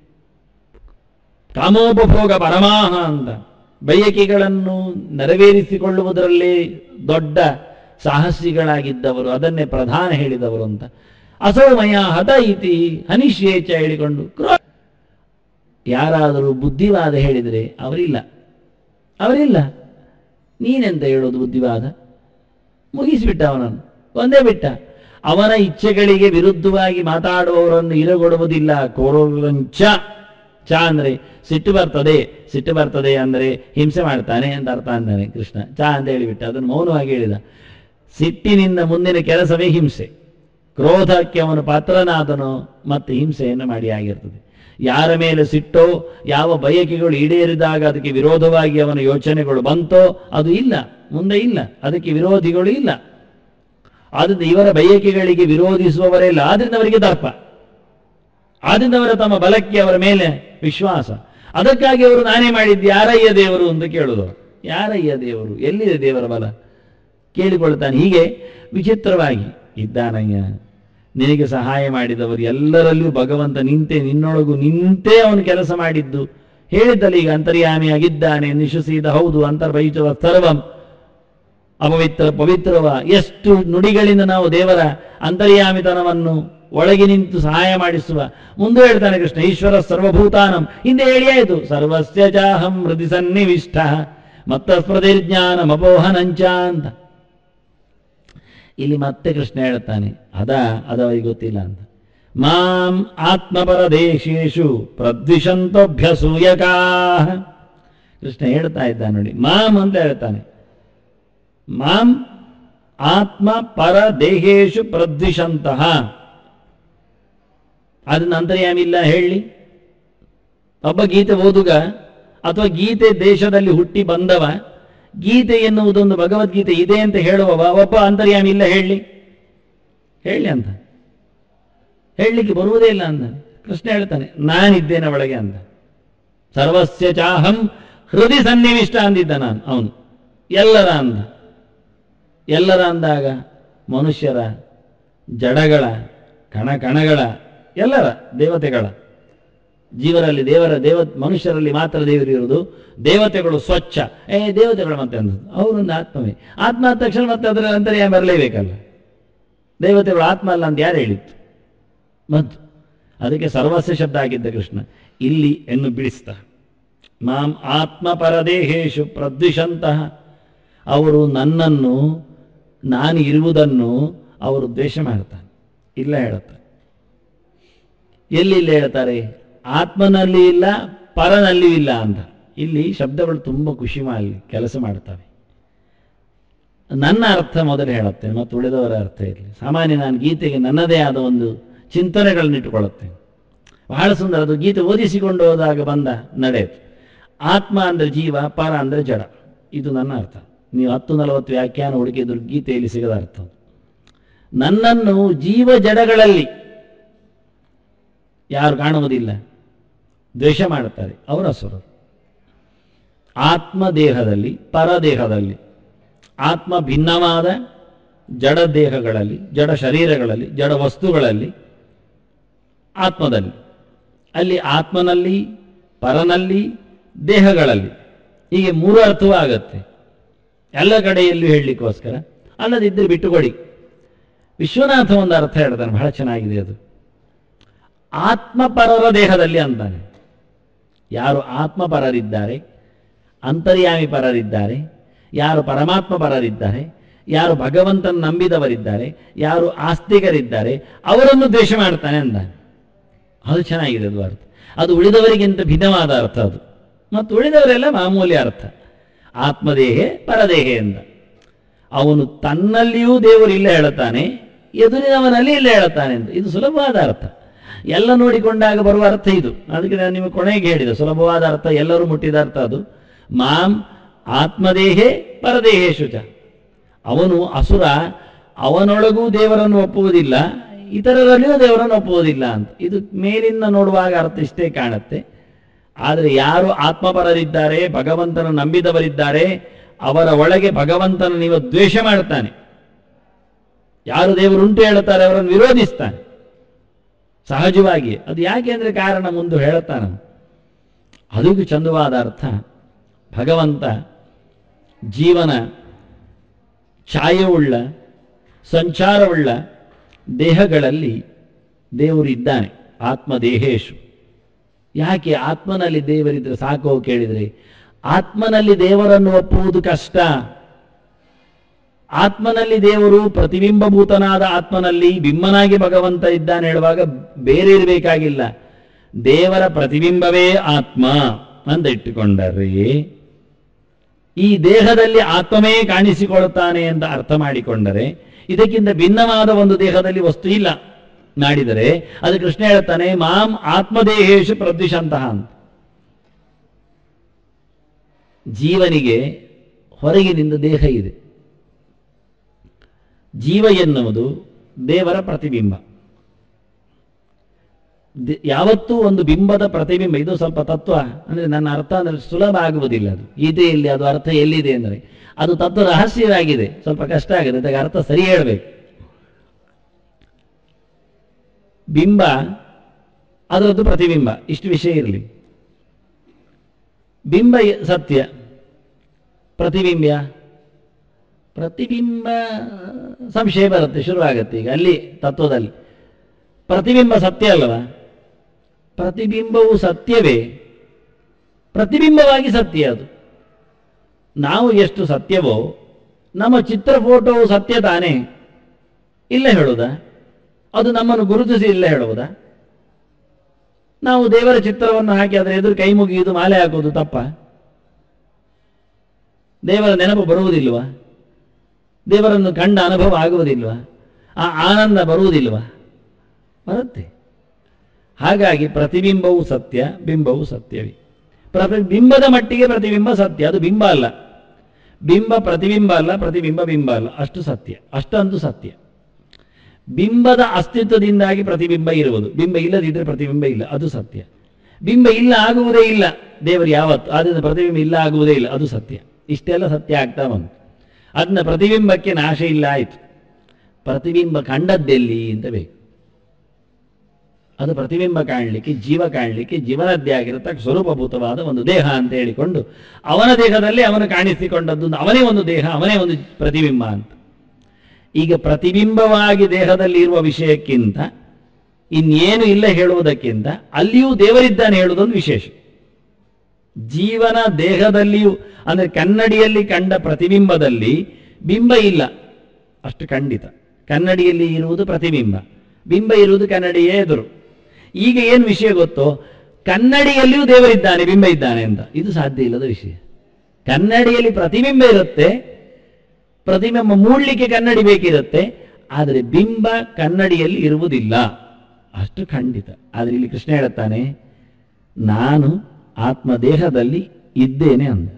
ಕಾಮೋಪಭೋಗ ಪರಮಾಹ ಅಂತ ಬಯಕೆಗಳನ್ನು ನೆರವೇರಿಸಿಕೊಳ್ಳುವುದರಲ್ಲಿ ದೊಡ್ಡ ಸಾಹಸಿಗಳಾಗಿದ್ದವರು, ಅದನ್ನೇ ಪ್ರಧಾನ ಹೇಳಿದವರು ಅಂತ. ಅಸೌಮಯ ಹತ ಇತಿ ಹನಿಶ್ಯೇಚ ಹೇಳಿಕೊಂಡು ಯಾರಾದರೂ ಬುದ್ಧಿವಾದ ಹೇಳಿದರೆ ಅವರಿಲ್ಲ. ನೀನೆಂತ ಹೇಳೋದು ಬುದ್ಧಿವಾದ? ಮುಗಿಸಿಬಿಟ್ಟ ಅವನನ್ನು, ಒಂದೇ ಬಿಟ್ಟ. ಅವನ ಇಚ್ಛೆಗಳಿಗೆ ವಿರುದ್ಧವಾಗಿ ಮಾತಾಡುವವರನ್ನು ಇರಗೊಡುವುದಿಲ್ಲ. ಕೋರೋಂಚ. ಚ ಅಂದರೆ ಸಿಟ್ಟು ಬರ್ತದೆ ಅಂದರೆ ಹಿಂಸೆ ಮಾಡ್ತಾನೆ ಅಂತ ಅರ್ಥ ಅಂತಾನೆ ಕೃಷ್ಣ. ಚ ಅಂತ ಹೇಳಿಬಿಟ್ಟ, ಅದನ್ನು ಮೌನವಾಗಿ ಹೇಳಿದ. ಸಿಟ್ಟಿನಿಂದ ಮುಂದಿನ ಕೆಲಸವೇ ಹಿಂಸೆ. ಕ್ರೋಧಕ್ಕೆ ಅವನು ಪಾತ್ರನಾದನೋ ಮತ್ತೆ ಹಿಂಸೆಯನ್ನು ಮಾಡಿ ಆಗಿರ್ತದೆ. ಯಾರ ಮೇಲೆ ಸಿಟ್ಟೋ, ಯಾವ ಬಯಕೆಗಳು ಈಡೇರಿದಾಗ ಅದಕ್ಕೆ ವಿರೋಧವಾಗಿ ಅವನ ಯೋಚನೆಗಳು ಬಂತೋ ಅದು ಇಲ್ಲ, ಮುಂದೆ ಇಲ್ಲ, ಅದಕ್ಕೆ ವಿರೋಧಿಗಳು ಇಲ್ಲ. ಆದ್ರಿಂದ ಇವರ ಬಯಕೆಗಳಿಗೆ ವಿರೋಧಿಸುವವರೇ ಇಲ್ಲ. ಆದ್ರಿಂದ ಅವರಿಗೆ ದರ್ಪ, ಆದ್ರಿಂದ ಅವರ ತಮ್ಮ ಬಲಕ್ಕೆ ಅವರ ಮೇಲೆ ವಿಶ್ವಾಸ. ಅದಕ್ಕಾಗಿ ಅವರು ನಾನೇ ಮಾಡಿದ್ದು, ಯಾರಯ್ಯ ದೇವರು ಅಂತ ಕೇಳುವುದು. ಯಾರಯ್ಯ ದೇವರು? ಎಲ್ಲಿದೆ ದೇವರ ಬಲ? ಕೇಳಿಕೊಳ್ತಾನೆ. ಹೀಗೆ ವಿಚಿತ್ರವಾಗಿ ಇದ್ದಾನಯ್ಯ. ನಿನಗೆ ಸಹಾಯ ಮಾಡಿದವರು ಎಲ್ಲರಲ್ಲಿಯೂ ಭಗವಂತ ನಿನ್ನೊಳಗೂ ನಿಂತೇ ಅವನು ಕೆಲಸ ಮಾಡಿದ್ದು ಹೇಳಿದ್ದಲ್ಲ. ಈಗ ಅಂತರ್ಯಾಮಿಯಾಗಿದ್ದಾನೆ, ನಿಶ್ವಸಿದ. ಹೌದು, ಅಂತರ್ಬಹಿಷ್ಠವ ಸರ್ವಂ ಪವಿತ್ರವ. ಎಷ್ಟು ನುಡಿಗಳಿಂದ ನಾವು ದೇವರ ಅಂತರ್ಯಾಮಿತನವನ್ನು ಒಳಗೆ ನಿಂತು ಸಹಾಯ ಮಾಡಿಸುವ. ಮುಂದೆ ಹೇಳ್ತಾನೆ ಕೃಷ್ಣ, ಈಶ್ವರ ಸರ್ವಭೂತಾನಂ. ಹಿಂದೆ ಹೇಳಿ ಆಯಿತು, ಸರ್ವಸ್ಯ ಚಾಹಂ ಹೃದಯ ಸನ್ನಿವಿಷ್ಟ ಮತ್ತ ಸ್ಮೃತಿರ್ಜ್ಞಾನಂ ಅಪೋಹನಂಚ ಅಂತ. ಇಲ್ಲಿ ಮತ್ತೆ ಕೃಷ್ಣ ಹೇಳ್ತಾನೆ, ಅದ ಅವರಿಗೆ ಗೊತ್ತಿಲ್ಲ ಅಂತ. ಮಾಂ ಆತ್ಮಪರದೇಶೇಷು ಪ್ರದ್ವಿಷಂತೋಭ್ಯಸೂಯಕಾ. ಕೃಷ್ಣ ಹೇಳ್ತಾ ಇದ್ದ ನೋಡಿ, ಮಾಂ ಅಂತ ಹೇಳ್ತಾನೆ. ಮಾಂ ಆತ್ಮ ಪರ ದೇಹೇಶು ಪ್ರದ್ವಿಷಂತಹ. ಅದನ್ನ ಅಂತರ್ಯಾಮಿ ಇಲ್ಲ ಹೇಳಿ. ಒಬ್ಬ ಗೀತೆ ಓದುಗ ಅಥವಾ ಗೀತೆ ದೇಶದಲ್ಲಿ ಹುಟ್ಟಿ ಬಂದವ, ಗೀತೆ ಎನ್ನುವುದೊಂದು ಭಗವದ್ಗೀತೆ ಇದೆ ಅಂತ ಹೇಳುವವ ಒಬ್ಬ ಅಂತರ್ಯಾಮಿ ಇಲ್ಲ ಹೇಳಿ ಅಂತ ಹೇಳಲಿಕ್ಕೆ ಬರುವುದೇ ಇಲ್ಲ ಅಂತ ಕೃಷ್ಣ ಹೇಳ್ತಾನೆ. ನಾನಿದ್ದೇನೆ ಒಳಗೆ ಅಂತ. ಸರ್ವಸ್ಯ ಚಾಹಂ ಹೃದಯ ಸನ್ನಿವಿಷ್ಟ ಅಂದಿದ್ದ ನಾನು. ಅವನು ಎಲ್ಲರ ಅಂದಾಗ ಮನುಷ್ಯರ, ಜಡಗಳ, ಕಣಗಳ, ಎಲ್ಲರ, ದೇವತೆಗಳ, ಜೀವರಲ್ಲಿ ಮನುಷ್ಯರಲ್ಲಿ ಮಾತ್ರ ದೇವರಿರುವುದು. ದೇವತೆಗಳು ಸ್ವಚ್ಛ. ದೇವತೆಗಳು ಮತ್ತೆ ಅಂದದ್ದು ಅವರೊಂದು ಆತ್ಮವೇ. ಆತ್ಮ ಆದ ತಕ್ಷಣ ಮತ್ತೆ ಅದರ ಅಂತರ್ಯಾಮಿ ಬರಲೇಬೇಕಲ್ಲ. ದೇವತೆಗಳು ಆತ್ಮ ಅಲ್ಲ ಅಂತ ಯಾರು ಹೇಳಿತ್ತು? ಮತ್ತು ಅದಕ್ಕೆ ಸರ್ವಸ್ವ ಶಬ್ದ ಆಗಿದ್ದ ಕೃಷ್ಣ ಇಲ್ಲಿ ಎನ್ನು ಬಿಡಿಸ್ತ. ಮಾಂ ಆತ್ಮ ಪರದೇಹೇಶು ಪ್ರದ್ವಿಷಂತಹ. ಅವರು ನನ್ನನ್ನು, ನಾನು ಇರುವುದನ್ನು ಅವರು ದ್ವೇಷ ಮಾಡ್ತಾರೆ. ಇಲ್ಲ ಹೇಳುತ್ತಾರೆ. ಎಲ್ಲಿಲ್ಲ ಹೇಳ್ತಾರೆ? ಆತ್ಮನಲ್ಲಿ ಇಲ್ಲ, ಪರನಲ್ಲಿಯೂ ಇಲ್ಲ ಅಂತ. ಇಲ್ಲಿ ಶಬ್ದಗಳು ತುಂಬ ಖುಷಿ ಮಾಡಿ ಕೆಲಸ ಮಾಡ್ತವೆ. ನನ್ನ ಅರ್ಥ ಮೊದಲು ಹೇಳುತ್ತೇನೆ ಮತ್ತು ಉಳಿದವರ ಅರ್ಥ ಇರಲಿ. ಸಾಮಾನ್ಯ ನಾನು ಗೀತೆಗೆ ನನ್ನದೇ ಆದ ಒಂದು ಚಿಂತನೆಗಳನ್ನು ಇಟ್ಟುಕೊಳ್ಳುತ್ತೇನೆ. ಬಹಳ ಸುಂದರ. ಅದು ಗೀತೆ ಓದಿಸಿಕೊಂಡು ಹೋದಾಗ ಬಂದ ನಡೆಯಿತು. ಆತ್ಮ ಅಂದರೆ ಜೀವ, ಪರ ಅಂದರೆ ಜಡ. ಇದು ನನ್ನ ಅರ್ಥ. ನೀವು 10-40 ವ್ಯಾಖ್ಯಾನ ಹುಡುಕಿದ್ರು ಗೀತೆಯಲ್ಲಿ ಸಿಗದ ಅರ್ಥ. ನನ್ನನ್ನು ಜೀವ ಜಡಗಳಲ್ಲಿ ಯಾರು ಕಾಣುವುದಿಲ್ಲ, ದ್ವೇಷ ಮಾಡುತ್ತಾರೆ, ಅವರು ಅಸುರರು. ಆತ್ಮದೇಹದಲ್ಲಿ, ಪರದೇಹದಲ್ಲಿ, ಆತ್ಮ ಭಿನ್ನವಾದ ಜಡ ದೇಹಗಳಲ್ಲಿ, ಜಡ ಶರೀರಗಳಲ್ಲಿ, ಜಡ ವಸ್ತುಗಳಲ್ಲಿ, ಆತ್ಮದಲ್ಲಿ, ಅಲ್ಲಿ ಆತ್ಮನಲ್ಲಿ, ಪರನಲ್ಲಿ, ದೇಹಗಳಲ್ಲಿ, ಹೀಗೆ 3 ಅರ್ಥವೂ ಆಗತ್ತೆ. ಎಲ್ಲ ಕಡೆಯಲ್ಲೂ ಹೇಳಲಿಕ್ಕೋಸ್ಕರ. ಅಲ್ಲದಿದ್ದರೆ ಬಿಟ್ಟುಕೊಡಿ. ವಿಶ್ವನಾಥ ಒಂದು ಅರ್ಥ ಹೇಳ್ತಾನೆ, ಬಹಳ ಚೆನ್ನಾಗಿದೆ ಅದು. ಆತ್ಮಪರರ ದೇಹದಲ್ಲಿ ಅಂತಾನೆ. ಯಾರು ಆತ್ಮಪರರಿದ್ದಾರೆ, ಅಂತರ್ಯಾಮಿ ಪರರಿದ್ದಾರೆ, ಯಾರು ಪರಮಾತ್ಮ ಪರರಿದ್ದಾರೆ, ಯಾರು ಭಗವಂತನ ನಂಬಿದವರಿದ್ದಾರೆ, ಯಾರು ಆಸ್ತಿಕರಿದ್ದಾರೆ, ಅವರನ್ನು ದ್ವೇಷ ಮಾಡ್ತಾನೆ ಅಂತಾನೆ. ಅದು ಚೆನ್ನಾಗಿದೆ ಅದು ಅರ್ಥ. ಅದು ಉಳಿದವರಿಗಿಂತ ಭಿನ್ನವಾದ ಅರ್ಥ ಅದು. ಮತ್ತು ಉಳಿದವರೆಲ್ಲ ಮಾಮೂಲಿ ಅರ್ಥ. ಆತ್ಮದೇಹೆ ಪರದೇಹೆ ಅಂತ. ಅವನು ತನ್ನಲ್ಲಿಯೂ ದೇವರು ಇಲ್ಲ ಹೇಳುತ್ತಾನೆ, ಎದುರಿನವನಲ್ಲಿ ಇಲ್ಲ ಹೇಳುತ್ತಾನೆ ಅಂತ. ಇದು ಸುಲಭವಾದ ಅರ್ಥ. ಎಲ್ಲ ನೋಡಿಕೊಂಡಾಗ ಬರುವ ಅರ್ಥ ಇದು. ಅದಕ್ಕೆ ನಾನು ನಿಮಗೆ ಕೊನೆಗೆ ಹೇಳಿದೆ, ಸುಲಭವಾದ ಅರ್ಥ, ಎಲ್ಲರೂ ಮುಟ್ಟಿದ ಅರ್ಥ ಅದು. ಮಾಂ ಆತ್ಮದೇಹೇ ಪರದೇಹೇಶು ಚ. ಅವನು ಅಸುರ, ಅವನೊಳಗೂ ದೇವರನ್ನು ಒಪ್ಪುವುದಿಲ್ಲ, ಇತರರಲ್ಲಿಯೂ ದೇವರನ್ನು ಒಪ್ಪುವುದಿಲ್ಲ ಅಂತ. ಇದು ಮೇಲಿಂದ ನೋಡುವಾಗ ಅರ್ಥ ಇಷ್ಟೇ ಕಾಣುತ್ತೆ. ಆದರೆ ಯಾರು ಆತ್ಮಪರರಿದ್ದಾರೆ, ಭಗವಂತನ ನಂಬಿದವರಿದ್ದಾರೆ, ಅವರ ಒಳಗೆ ಭಗವಂತನ ನೀವು ದ್ವೇಷ ಮಾಡ್ತಾನೆ. ಯಾರು ದೇವರುಂಟು ಹೇಳ್ತಾರೆ ಅವರನ್ನು ವಿರೋಧಿಸ್ತಾನೆ ಸಹಜವಾಗಿ. ಅದು ಯಾಕೆ ಅಂದರೆ ಕಾರಣ ಮುಂದೆ ಹೇಳ್ತಾನೆ. ಅದಕ್ಕೂ ಚಂದವಾದ ಅರ್ಥ. ಭಗವಂತ ಜೀವನ ಛಾಯವುಳ್ಳ, ಸಂಚಾರವುಳ್ಳ ದೇಹಗಳಲ್ಲಿ ದೇವರು ಇದ್ದಾನೆ. ಆತ್ಮದೇಹೇಶು. ಯಾಕೆ ಆತ್ಮನಲ್ಲಿ ದೇವರಿದ್ರೆ ಸಾಕೋ ಕೇಳಿದರೆ, ಆತ್ಮನಲ್ಲಿ ದೇವರನ್ನು ಒಪ್ಪುವುದು ಕಷ್ಟ. ಆತ್ಮನಲ್ಲಿ ದೇವರು ಪ್ರತಿಬಿಂಬಭೂತನಾದ ಆತ್ಮನಲ್ಲಿ ಬಿಂಬನಾಗಿ ಭಗವಂತ ಇದ್ದಾನೆ ಹೇಳುವಾಗ ಬೇರೆ ಇರಬೇಕಾಗಿಲ್ಲ. ದೇವರ ಪ್ರತಿಬಿಂಬವೇ ಆತ್ಮ ಅಂತ ಇಟ್ಟುಕೊಂಡರೆ ಈ ದೇಹದಲ್ಲಿ ಆತ್ಮವೇ ಕಾಣಿಸಿಕೊಳ್ಳುತ್ತಾನೆ ಅಂತ ಅರ್ಥ ಮಾಡಿಕೊಂಡರೆ, ಇದಕ್ಕಿಂತ ಭಿನ್ನವಾದ ಒಂದು ದೇಹದಲ್ಲಿ ವಸ್ತು ಇಲ್ಲ ಮಾಡಿದರೆ ಅದು ಕೃಷ್ಣ ಹೇಳ್ತಾನೆ ಮಾಂ ಆತ್ಮದೇಹೇಶು ಪ್ರದ್ವಿಷಂತಹ ಅಂತ. ಜೀವನಿಗೆ ಹೊರಗಿನಿಂದ ದೇಹ ಇದೆ. ಜೀವ ಎನ್ನುವುದು ದೇವರ ಪ್ರತಿಬಿಂಬ. ಯಾವತ್ತೂ ಒಂದು ಬಿಂಬದ ಪ್ರತಿಬಿಂಬ. ಇದು ಸ್ವಲ್ಪ ತತ್ವ ಅಂದರೆ ನನ್ನ ಅರ್ಥ ಅಂದರೆ ಸುಲಭ ಆಗುವುದಿಲ್ಲ. ಅದು ಗೀತೆಯಲ್ಲಿ ಅದು ಅರ್ಥ ಎಲ್ಲಿದೆ ಅಂದರೆ ಅದು ತತ್ವ ರಹಸ್ಯವಾಗಿದೆ, ಸ್ವಲ್ಪ ಕಷ್ಟ ಆಗಿದೆ. ಅದಕ್ಕೆ ಅರ್ಥ ಸರಿ ಹೇಳಬೇಕು. ಬಿಂಬ ಅದರದ್ದು ಪ್ರತಿಬಿಂಬ, ಇಷ್ಟು ವಿಷಯ ಇರಲಿ. ಬಿಂಬ ಸತ್ಯ, ಪ್ರತಿಬಿಂಬ ಸಂಶಯ ಬರುತ್ತೆ, ಶುರುವಾಗತ್ತೆ. ಈಗ ಅಲ್ಲಿ ತತ್ವದಲ್ಲಿ ಪ್ರತಿಬಿಂಬ ಸತ್ಯ ಅಲ್ಲವಾ? ಪ್ರತಿಬಿಂಬವು ಸತ್ಯವೇ, ಪ್ರತಿಬಿಂಬವಾಗಿ ಸತ್ಯ. ಅದು ನಾವು ಎಷ್ಟು ಸತ್ಯವೋ ನಮ್ಮ ಚಿತ್ರ ಫೋಟೋವು ಸತ್ಯ ತಾನೇ, ಇಲ್ಲ ಹೇಳುವುದಾ? ಅದು ನಮ್ಮನ್ನು ಗುರುತಿಸಿ ಇಲ್ಲ ಹೇಳುವುದಾ? ನಾವು ದೇವರ ಚಿತ್ರವನ್ನು ಹಾಕಿ ಅದರ ಎದುರು ಕೈ ಮುಗಿಯುವುದು, ಮಾಲೆ ಹಾಕುವುದು ತಪ್ಪ? ದೇವರ ನೆನಪು ಬರುವುದಿಲ್ವಾ? ದೇವರನ್ನು ಕಂಡ ಅನುಭವ ಆಗುವುದಿಲ್ವಾ? ಆ ಆನಂದ ಬರುವುದಿಲ್ವಾ? ಬರುತ್ತೆ. ಹಾಗಾಗಿ ಪ್ರತಿಬಿಂಬವು ಸತ್ಯ, ಬಿಂಬವು ಸತ್ಯವೇ. ಬಿಂಬದ ಮಟ್ಟಿಗೆ ಪ್ರತಿಬಿಂಬ ಸತ್ಯ, ಅದು ಬಿಂಬ ಅಲ್ಲ. ಬಿಂಬ ಪ್ರತಿಬಿಂಬ ಅಲ್ಲ, ಪ್ರತಿಬಿಂಬ ಬಿಂಬ ಅಲ್ಲ. ಅಷ್ಟು ಸತ್ಯ, ಅಷ್ಟಂತೂ ಸತ್ಯ. ಬಿಂಬದ ಅಸ್ತಿತ್ವದಿಂದಾಗಿ ಪ್ರತಿಬಿಂಬ ಇರುವುದು, ಬಿಂಬ ಇಲ್ಲದಿದ್ದರೆ ಪ್ರತಿಬಿಂಬ ಇಲ್ಲ, ಅದು ಸತ್ಯ. ಬಿಂಬ ಇಲ್ಲ ಆಗುವುದೇ ಇಲ್ಲ ದೇವರು ಯಾವತ್ತು, ಆದ್ದರಿಂದ ಪ್ರತಿಬಿಂಬ ಇಲ್ಲ ಆಗುವುದೇ ಇಲ್ಲ, ಅದು ಸತ್ಯ. ಇಷ್ಟೆಲ್ಲ ಸತ್ಯ ಆಗ್ತಾ ಬಂತು. ಅದನ್ನ ಪ್ರತಿಬಿಂಬಕ್ಕೆ ನಾಶ ಇಲ್ಲ ಆಯಿತು. ಪ್ರತಿಬಿಂಬ ಕಂಡದ್ದೆಲ್ಲಿ ಅಂತ ಬೇಕು. ಅದು ಪ್ರತಿಬಿಂಬ ಕಾಣಲಿಕ್ಕೆ, ಜೀವ ಕಾಣಲಿಕ್ಕೆ, ಜೀವನದ್ದೇ ಆಗಿರತಕ್ಕ ಸ್ವರೂಪಭೂತವಾದ ಒಂದು ದೇಹ ಅಂತ ಹೇಳಿಕೊಂಡು ಅವನ ದೇಹದಲ್ಲಿ ಅವನು ಕಾಣಿಸಿಕೊಂಡದ್ದು ಅವನೇ ಒಂದು ದೇಹ, ಅವನೇ ಒಂದು ಪ್ರತಿಬಿಂಬ ಅಂತ. ಈಗ ಪ್ರತಿಬಿಂಬವಾಗಿ ದೇಹದಲ್ಲಿ ಇರುವ ವಿಷಯಕ್ಕಿಂತ ಇನ್ನೇನು ಇಲ್ಲ ಹೇಳುವುದಕ್ಕಿಂತ ಅಲ್ಲಿಯೂ ದೇವರಿದ್ದಾನೆ ಹೇಳುವುದೊಂದು ವಿಶೇಷ. ಜೀವನ ದೇಹದಲ್ಲಿಯೂ ಅಂದರೆ ಕನ್ನಡಿಯಲ್ಲಿ ಕಂಡ ಪ್ರತಿಬಿಂಬದಲ್ಲಿ ಬಿಂಬ ಇಲ್ಲ, ಅಷ್ಟು ಖಂಡಿತ. ಕನ್ನಡಿಯಲ್ಲಿ ಇರುವುದು ಪ್ರತಿಬಿಂಬ, ಬಿಂಬ ಇರುವುದು ಕನ್ನಡಿಯೇ ಎದುರು. ಈಗ ಏನು ವಿಷಯ ಗೊತ್ತೋ, ಕನ್ನಡಿಯಲ್ಲಿಯೂ ದೇವರಿದ್ದಾನೆ, ಬಿಂಬ ಇದ್ದಾನೆ ಅಂತ. ಇದು ಸಾಧ್ಯ ಇಲ್ಲದ ವಿಷಯ. ಕನ್ನಡಿಯಲ್ಲಿ ಪ್ರತಿಬಿಂಬ ಇರುತ್ತೆ, ಪ್ರತಿಬಿಂಬ ಮೂಡಲಿಕ್ಕೆ ಕನ್ನಡಿ ಬೇಕಿರುತ್ತೆ, ಆದರೆ ಬಿಂಬ ಕನ್ನಡಿಯಲ್ಲಿ ಇರುವುದಿಲ್ಲ, ಅಷ್ಟು ಖಂಡಿತ. ಆದರೆ ಇಲ್ಲಿ ಕೃಷ್ಣ ಹೇಳುತ್ತಾನೆ, ನಾನು ಆತ್ಮದೇಹದಲ್ಲಿ ಇದ್ದೇನೆ ಅಂದ.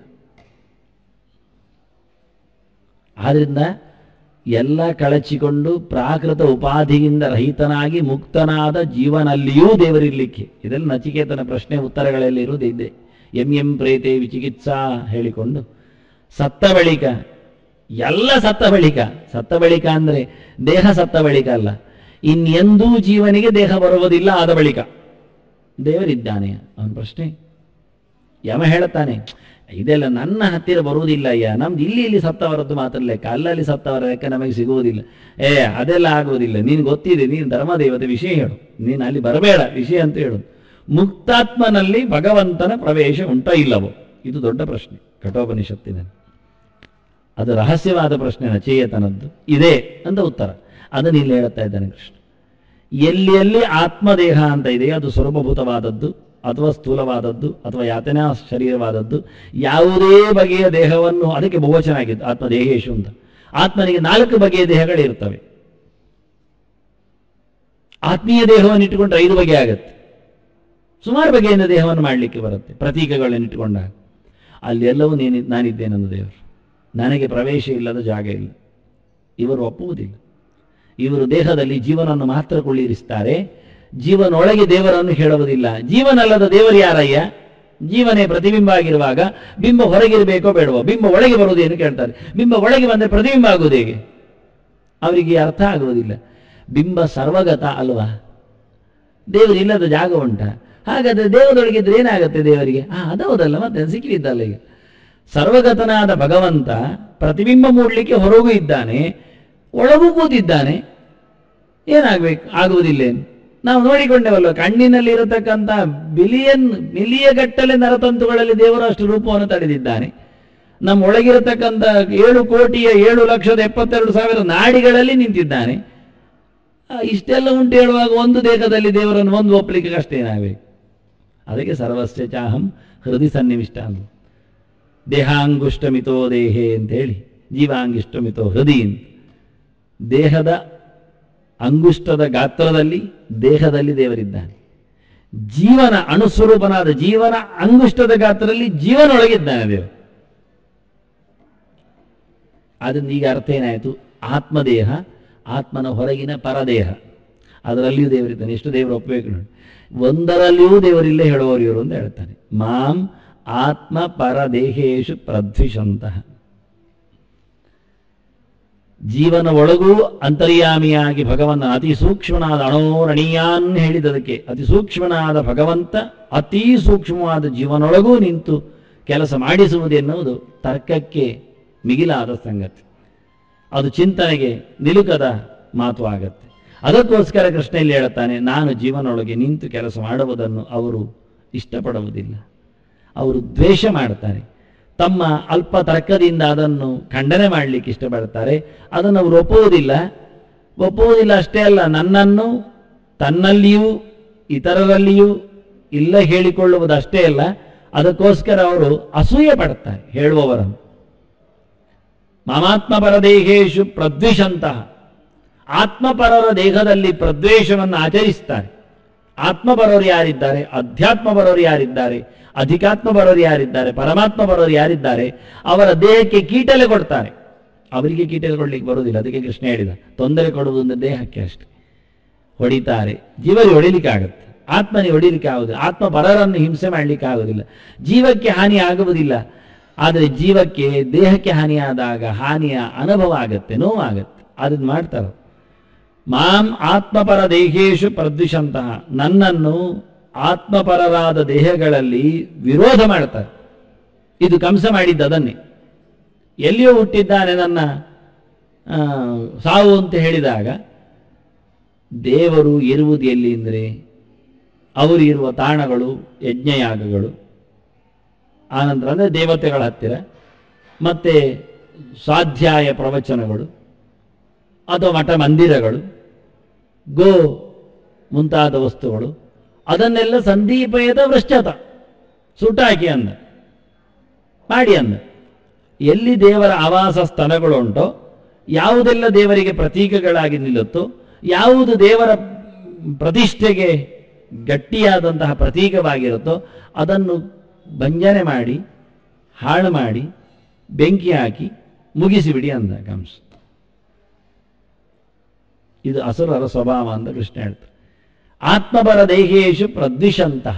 ಆದ್ರಿಂದ ಎಲ್ಲ ಕಳಚಿಕೊಂಡು ಪ್ರಾಕೃತ ಉಪಾಧಿಯಿಂದ ರಹಿತನಾಗಿ ಮುಕ್ತನಾದ ಜೀವನಲ್ಲಿಯೂ ದೇವರಿರ್ಲಿಕ್ಕೆ. ಇದೆಲ್ಲ ನಚಿಕೇತನ ಪ್ರಶ್ನೆ ಉತ್ತರಗಳಲ್ಲಿ ಇರುವುದು ಇದೆ. ಎಂ ಪ್ರೇತೆ ವಿಚಿಕಿತ್ಸಾ ಹೇಳಿಕೊಂಡು ಸತ್ತ ಬಳಿಕ ಎಲ್ಲ ಸತ್ತ ಬಳಿಕ, ಸತ್ತ ಬಳಿಕ ಅಂದರೆ ದೇಹ ಸತ್ತ ಬಳಿಕ ಅಲ್ಲ, ಇನ್ನೆಂದೂ ಜೀವನಿಗೆ ದೇಹ ಬರುವುದಿಲ್ಲ ಆದ ಬಳಿಕ ದೇವರಿದ್ದಾನೆ ಅವನ ಪ್ರಶ್ನೆ. ಯಮ ಹೇಳುತ್ತಾನೆ, ಇದೆಲ್ಲ ನನ್ನ ಹತ್ತಿರ ಬರುವುದಿಲ್ಲ ಅಯ್ಯ, ನಮ್ದು ಇಲ್ಲಿ ಸತ್ತವರದ್ದು ಮಾತ್ರ ಲೆಕ್ಕ, ಅಲ್ಲಲ್ಲಿ ಸತ್ತವರ ಲೆಕ್ಕ ನಮಗೆ ಸಿಗುವುದಿಲ್ಲ. ಅದೆಲ್ಲ ಆಗುವುದಿಲ್ಲ, ನೀನು ಗೊತ್ತಿದೆ, ನೀನು ಧರ್ಮದೇವತೆ ವಿಷಯ ಹೇಳು, ನೀನು ಅಲ್ಲಿ ಬರಬೇಡ ವಿಷಯ ಅಂತ ಹೇಳು. ಮುಕ್ತಾತ್ಮನಲ್ಲಿ ಭಗವಂತನ ಪ್ರವೇಶ ಉಂಟೋ ಇಲ್ಲವೋ, ಇದು ದೊಡ್ಡ ಪ್ರಶ್ನೆ ಕಠೋಪನಿಷತ್ತಿನಲ್ಲಿ. ಅದು ರಹಸ್ಯವಾದ ಪ್ರಶ್ನೆ ನಚೇತನದ್ದು ಇದೆ ಅಂತ ಉತ್ತರ. ಅದನ್ನು ಇಲ್ಲಿ ಹೇಳುತ್ತಾ ಇದ್ದಾನೆ ಕೃಷ್ಣ. ಎಲ್ಲಿ ಆತ್ಮದೇಹ ಅಂತ ಇದೆಯೋ ಅದು ಸ್ವರೂಪಭೂತವಾದದ್ದು ಅಥವಾ ಸ್ಥೂಲವಾದದ್ದು ಅಥವಾ ಯಾತನಾ ಶರೀರವಾದದ್ದು, ಯಾವುದೇ ಬಗೆಯ ದೇಹವನ್ನು, ಅದಕ್ಕೆ ಬಹುವಚನ ಆಗಿದ್ದು ಆತ್ಮದೇಹೇಶು ಅಂತ. ಆತ್ಮನಿಗೆ 4 ಬಗೆಯ ದೇಹಗಳಿರ್ತವೆ. ಆತ್ಮೀಯ ದೇಹವನ್ನು ಇಟ್ಟುಕೊಂಡ್ರೆ 5 ಬಗೆ ಆಗತ್ತೆ. ಸುಮಾರು ಬಗೆಯಿಂದ ದೇಹವನ್ನು ಮಾಡಲಿಕ್ಕೆ ಬರುತ್ತೆ ಪ್ರತೀಕಗಳನ್ನು ಇಟ್ಟುಕೊಂಡಾಗ. ಅಲ್ಲಿ ಎಲ್ಲವೂ ನಾನಿದ್ದೇನಂದು ದೇವರು. ನನಗೆ ಪ್ರವೇಶ ಇಲ್ಲದ ಜಾಗ ಇಲ್ಲ. ಇವರು ಒಪ್ಪುವುದಿಲ್ಲ. ಇವರು ದೇಹದಲ್ಲಿ ಜೀವನವನ್ನು ಮಾತ್ರ ಕುಳ್ಳಿರಿಸ್ತಾರೆ, ಜೀವನೊಳಗೆ ದೇವರನ್ನು ಹೇಳುವುದಿಲ್ಲ. ಜೀವನಲ್ಲದ ದೇವರು ಯಾರಯ್ಯ? ಜೀವನೇ ಪ್ರತಿಬಿಂಬ ಆಗಿರುವಾಗ ಬಿಂಬ ಹೊರಗಿರಬೇಕೋ ಬೇಡವೋ? ಬಿಂಬ ಒಳಗೆ ಬರುವುದೇನು ಕೇಳ್ತಾರೆ. ಬಿಂಬ ಒಳಗೆ ಬಂದರೆ ಪ್ರತಿಬಿಂಬ ಆಗುವುದು ಹೇಗೆ? ಅವರಿಗೆ ಅರ್ಥ ಆಗುವುದಿಲ್ಲ. ಬಿಂಬ ಸರ್ವಗತ ಅಲ್ವಾ, ದೇವರಿಲ್ಲದ ಜಾಗ ಉಂಟ? ಹಾಗಾದ್ರೆ ದೇವರೊಳಗಿದ್ರೆ ಏನಾಗುತ್ತೆ ದೇವರಿಗೆ? ಅದೌದಲ್ಲ, ಮತ್ತೆ ಸಿಕ್ಕಿದ್ದಲ್ಲ. ಈಗ ಸರ್ವಗತನಾದ ಭಗವಂತ ಪ್ರತಿಬಿಂಬ ಮೂಡಲಿಕ್ಕೆ ಹೊರಗೂ ಇದ್ದಾನೆ, ಒಳಗೂ ಕೂತಿದ್ದಾನೆ. ಏನಾಗಬೇಕು? ಆಗುವುದಿಲ್ಲೇನು? ನಾವು ನೋಡಿಕೊಂಡೇವಲ್ಲ, ಕಣ್ಣಿನಲ್ಲಿ ಇರತಕ್ಕಂಥ ಮಿಲಿಯಗಟ್ಟಲೆ ನರತಂತುಗಳಲ್ಲಿ ದೇವರು ಅಷ್ಟು ರೂಪವನ್ನು ತಡೆದಿದ್ದಾನೆ. ನಮ್ಮ ಒಳಗಿರತಕ್ಕಂಥ 7,7,72,000 ನಾಡಿಗಳಲ್ಲಿ ನಿಂತಿದ್ದಾನೆ. ಇಷ್ಟೆಲ್ಲ ಉಂಟು ಹೇಳುವಾಗ ಒಂದು ದೇಹದಲ್ಲಿ ದೇವರನ್ನು ಒಂದು ಒಪ್ಪಲಿಕ್ಕೆ ಕಷ್ಟ ಏನಾಗಬೇಕು? ಅದಕ್ಕೆ ಸರ್ವಸ್ಯ ಚಾಹಂ ಹೃದಯ ಸನ್ನಿವಿಷ್ಟ ಅಂದು, ದೇಹಾಂಗುಷ್ಟಮಿತೋ ದೇಹೇ ಅಂತೇಳಿ, ಜೀವಾಂಗುಷ್ಟಮಿತೋ ಹೃದಯ. ದೇಹದ ಅಂಗುಷ್ಟದ ಗಾತ್ರದಲ್ಲಿ ದೇಹದಲ್ಲಿ ದೇವರಿದ್ದಾನೆ. ಜೀವನ ಅಣುಸ್ವರೂಪನಾದ ಜೀವನ ಅಂಗುಷ್ಟದ ಗಾತ್ರದಲ್ಲಿ ಜೀವನೊಳಗಿದ್ದಾನೆ ದೇವರು. ಅದರಿಂದ ಈಗ ಅರ್ಥ ಏನಾಯಿತು? ಆತ್ಮದೇಹ, ಆತ್ಮನ ಹೊರಗಿನ ಪರದೇಹ, ಅದರಲ್ಲಿಯೂ ದೇವರಿದ್ದಾನೆ. ಎಷ್ಟು ದೇವರು ಒಪ್ಪಬೇಕು ನೋಡಿ. ಒಂದರಲ್ಲಿಯೂ ದೇವರಿಲ್ಲೇ ಹೇಳುವವರು ಇವರು ಅಂತ ಹೇಳ್ತಾನೆ. ಮಾಂ ಆತ್ಮ ಪರದೇಹೇಶು ಪ್ರದ್ವಿಷಂತಹ. ಜೀವನ ಒಳಗೂ ಅಂತರ್ಯಾಮಿಯಾಗಿ ಭಗವಂತ ಅತಿ ಸೂಕ್ಷ್ಮನಾದ ಅಣೋರಣೀಯಾನ್ ಹೇಳಿದದಕ್ಕೆ, ಅತಿ ಸೂಕ್ಷ್ಮನಾದ ಭಗವಂತ ಅತಿ ಸೂಕ್ಷ್ಮವಾದ ಜೀವನೊಳಗೂ ನಿಂತು ಕೆಲಸ ಮಾಡಿಸುವುದೆನ್ನುವುದು ತರ್ಕಕ್ಕೆ ಮಿಗಿಲಾದ ಸಂಗತಿ. ಅದು ಚಿಂತನೆಗೆ ನಿಲುಕದ ಮಾತು ಆಗತ್ತೆ. ಅದಕ್ಕೋಸ್ಕರ ಕೃಷ್ಣ ಇಲ್ಲಿ ಹೇಳುತ್ತಾನೆ, ನಾನು ಜೀವನೊಳಗೆ ನಿಂತು ಕೆಲಸ ಮಾಡುವುದನ್ನು ಅವರು ಇಷ್ಟಪಡುವುದಿಲ್ಲ, ಅವರು ದ್ವೇಷ ಮಾಡ್ತಾರೆ. ತಮ್ಮ ಅಲ್ಪ ತರ್ಕದಿಂದ ಅದನ್ನು ಖಂಡನೆ ಮಾಡಲಿಕ್ಕೆ ಇಷ್ಟಪಡ್ತಾರೆ. ಅದನ್ನು ಅವರು ಒಪ್ಪುವುದಿಲ್ಲ ಅಷ್ಟೇ ಅಲ್ಲ, ನನ್ನನ್ನು ತನ್ನಲ್ಲಿಯೂ ಇತರರಲ್ಲಿಯೂ ಇಲ್ಲ ಹೇಳಿಕೊಳ್ಳುವುದಷ್ಟೇ ಅಲ್ಲ, ಅದಕ್ಕೋಸ್ಕರ ಅವರು ಅಸೂಯೆ ಪಡ್ತಾರೆ ಹೇಳುವವರನ್ನು. ಮಮಾತ್ಮಪರ ದೇಹೇಶು ಪ್ರದ್ವಿಷಂತಹ, ಆತ್ಮಪರರ ದೇಹದಲ್ಲಿ ಪ್ರದ್ವೇಷವನ್ನು ಆಚರಿಸ್ತಾರೆ. ಆತ್ಮಪರರು ಯಾರಿದ್ದಾರೆ, ಅಧ್ಯಾತ್ಮ ಬರೋರು ಯಾರಿದ್ದಾರೆ, ಅಧಿಕಾತ್ಮ ಬರೋರು ಯಾರಿದ್ದಾರೆ, ಪರಮಾತ್ಮ ಬರೋರು ಯಾರಿದ್ದಾರೆ, ಅವರ ದೇಹಕ್ಕೆ ಕೀಟಲೆ ಕೊಡ್ತಾರೆ. ಅವರಿಗೆ ಕೀಟಲೆ ಕೊಡ್ಲಿಕ್ಕೆ ಬರುವುದಿಲ್ಲ. ಅದಕ್ಕೆ ಕೃಷ್ಣ ಹೇಳಿದ, ತೊಂದರೆ ಕೊಡುವುದೊಂದು ದೇಹಕ್ಕೆ ಅಷ್ಟೇ. ಹೊಡಿತಾರೆ, ಜೀವರಿಗೆ ಹೊಡಿಲಿಕ್ಕೆ ಆಗುತ್ತೆ, ಆತ್ಮನಿಗೆ ಹೊಡಿಲಿಕ್ಕೆ ಆಗುವುದಿಲ್ಲ. ಆತ್ಮ ಪರರನ್ನು ಹಿಂಸೆ ಮಾಡಲಿಕ್ಕೆ ಆಗುವುದಿಲ್ಲ. ಜೀವಕ್ಕೆ ಹಾನಿ ಆಗುವುದಿಲ್ಲ. ಆದರೆ ಜೀವಕ್ಕೆ ದೇಹಕ್ಕೆ ಹಾನಿಯಾದಾಗ ಹಾನಿಯ ಅನುಭವ ಆಗತ್ತೆ, ನೋವಾಗತ್ತೆ. ಅದನ್ನು ಮಾಡ್ತಾರೆ. ಮಾಂ ಆತ್ಮಪರ ದೇಹೇಶು ಪ್ರದ್ವಿಷಂತಹ, ನನ್ನನ್ನು ಆತ್ಮಪರರಾದ ದೇಹಗಳಲ್ಲಿ ವಿರೋಧ ಮಾಡ್ತಾರೆ. ಇದು ಕಂಸ ಮಾಡಿದ್ದ ಅದನ್ನೇ. ಎಲ್ಲಿಯೋ ಹುಟ್ಟಿದ್ದಾನೆ ನನ್ನ ಸಾವು ಅಂತ ಹೇಳಿದಾಗ, ದೇವರು ಇರುವುದು ಎಲ್ಲಿ ಅಂದರೆ ಅವರು ಇರುವ ತಾಣಗಳು ಯಜ್ಞಯಾಗಗಳು, ಆನಂತರ ಅಂದರೆ ದೇವತೆಗಳ ಹತ್ತಿರ, ಮತ್ತು ಸ್ವಾಧ್ಯಾಯ ಪ್ರವಚನಗಳು ಅಥವಾ ಮಠ ಮಂದಿರಗಳು, ಗೋ ಮುಂತಾದ ವಸ್ತುಗಳು, ಅದನ್ನೆಲ್ಲ ಸಂದೀಪಯದ ವೃಶ್ಚತ ಸುಟ್ಟಾಕಿ ಅಂದ, ಮಾಡಿ ಅಂದ. ಎಲ್ಲಿ ದೇವರ ಆವಾಸ ಸ್ಥಳಗಳುಂಟೋ, ಯಾವುದೆಲ್ಲ ದೇವರಿಗೆ ಪ್ರತೀಕಗಳಾಗಿ ನಿಲ್ಲುತ್ತೋ, ಯಾವುದು ದೇವರ ಪ್ರತಿಷ್ಠೆಗೆ ಗಟ್ಟಿಯಾದಂತಹ ಪ್ರತೀಕವಾಗಿರುತ್ತೋ ಅದನ್ನು ಭಂಜನೆ ಮಾಡಿ, ಹಾಳು ಮಾಡಿ, ಬೆಂಕಿ ಹಾಕಿ ಮುಗಿಸಿಬಿಡಿ ಅಂದ ಕಂಸ. ಇದು ಅಸುರರ ಸ್ವಭಾವ ಅಂತ ಕೃಷ್ಣ ಹೇಳ್ತಾರೆ. ಆತ್ಮಪರ ದೇಹೇಶು ಪ್ರದ್ವಿಷಂತಹ,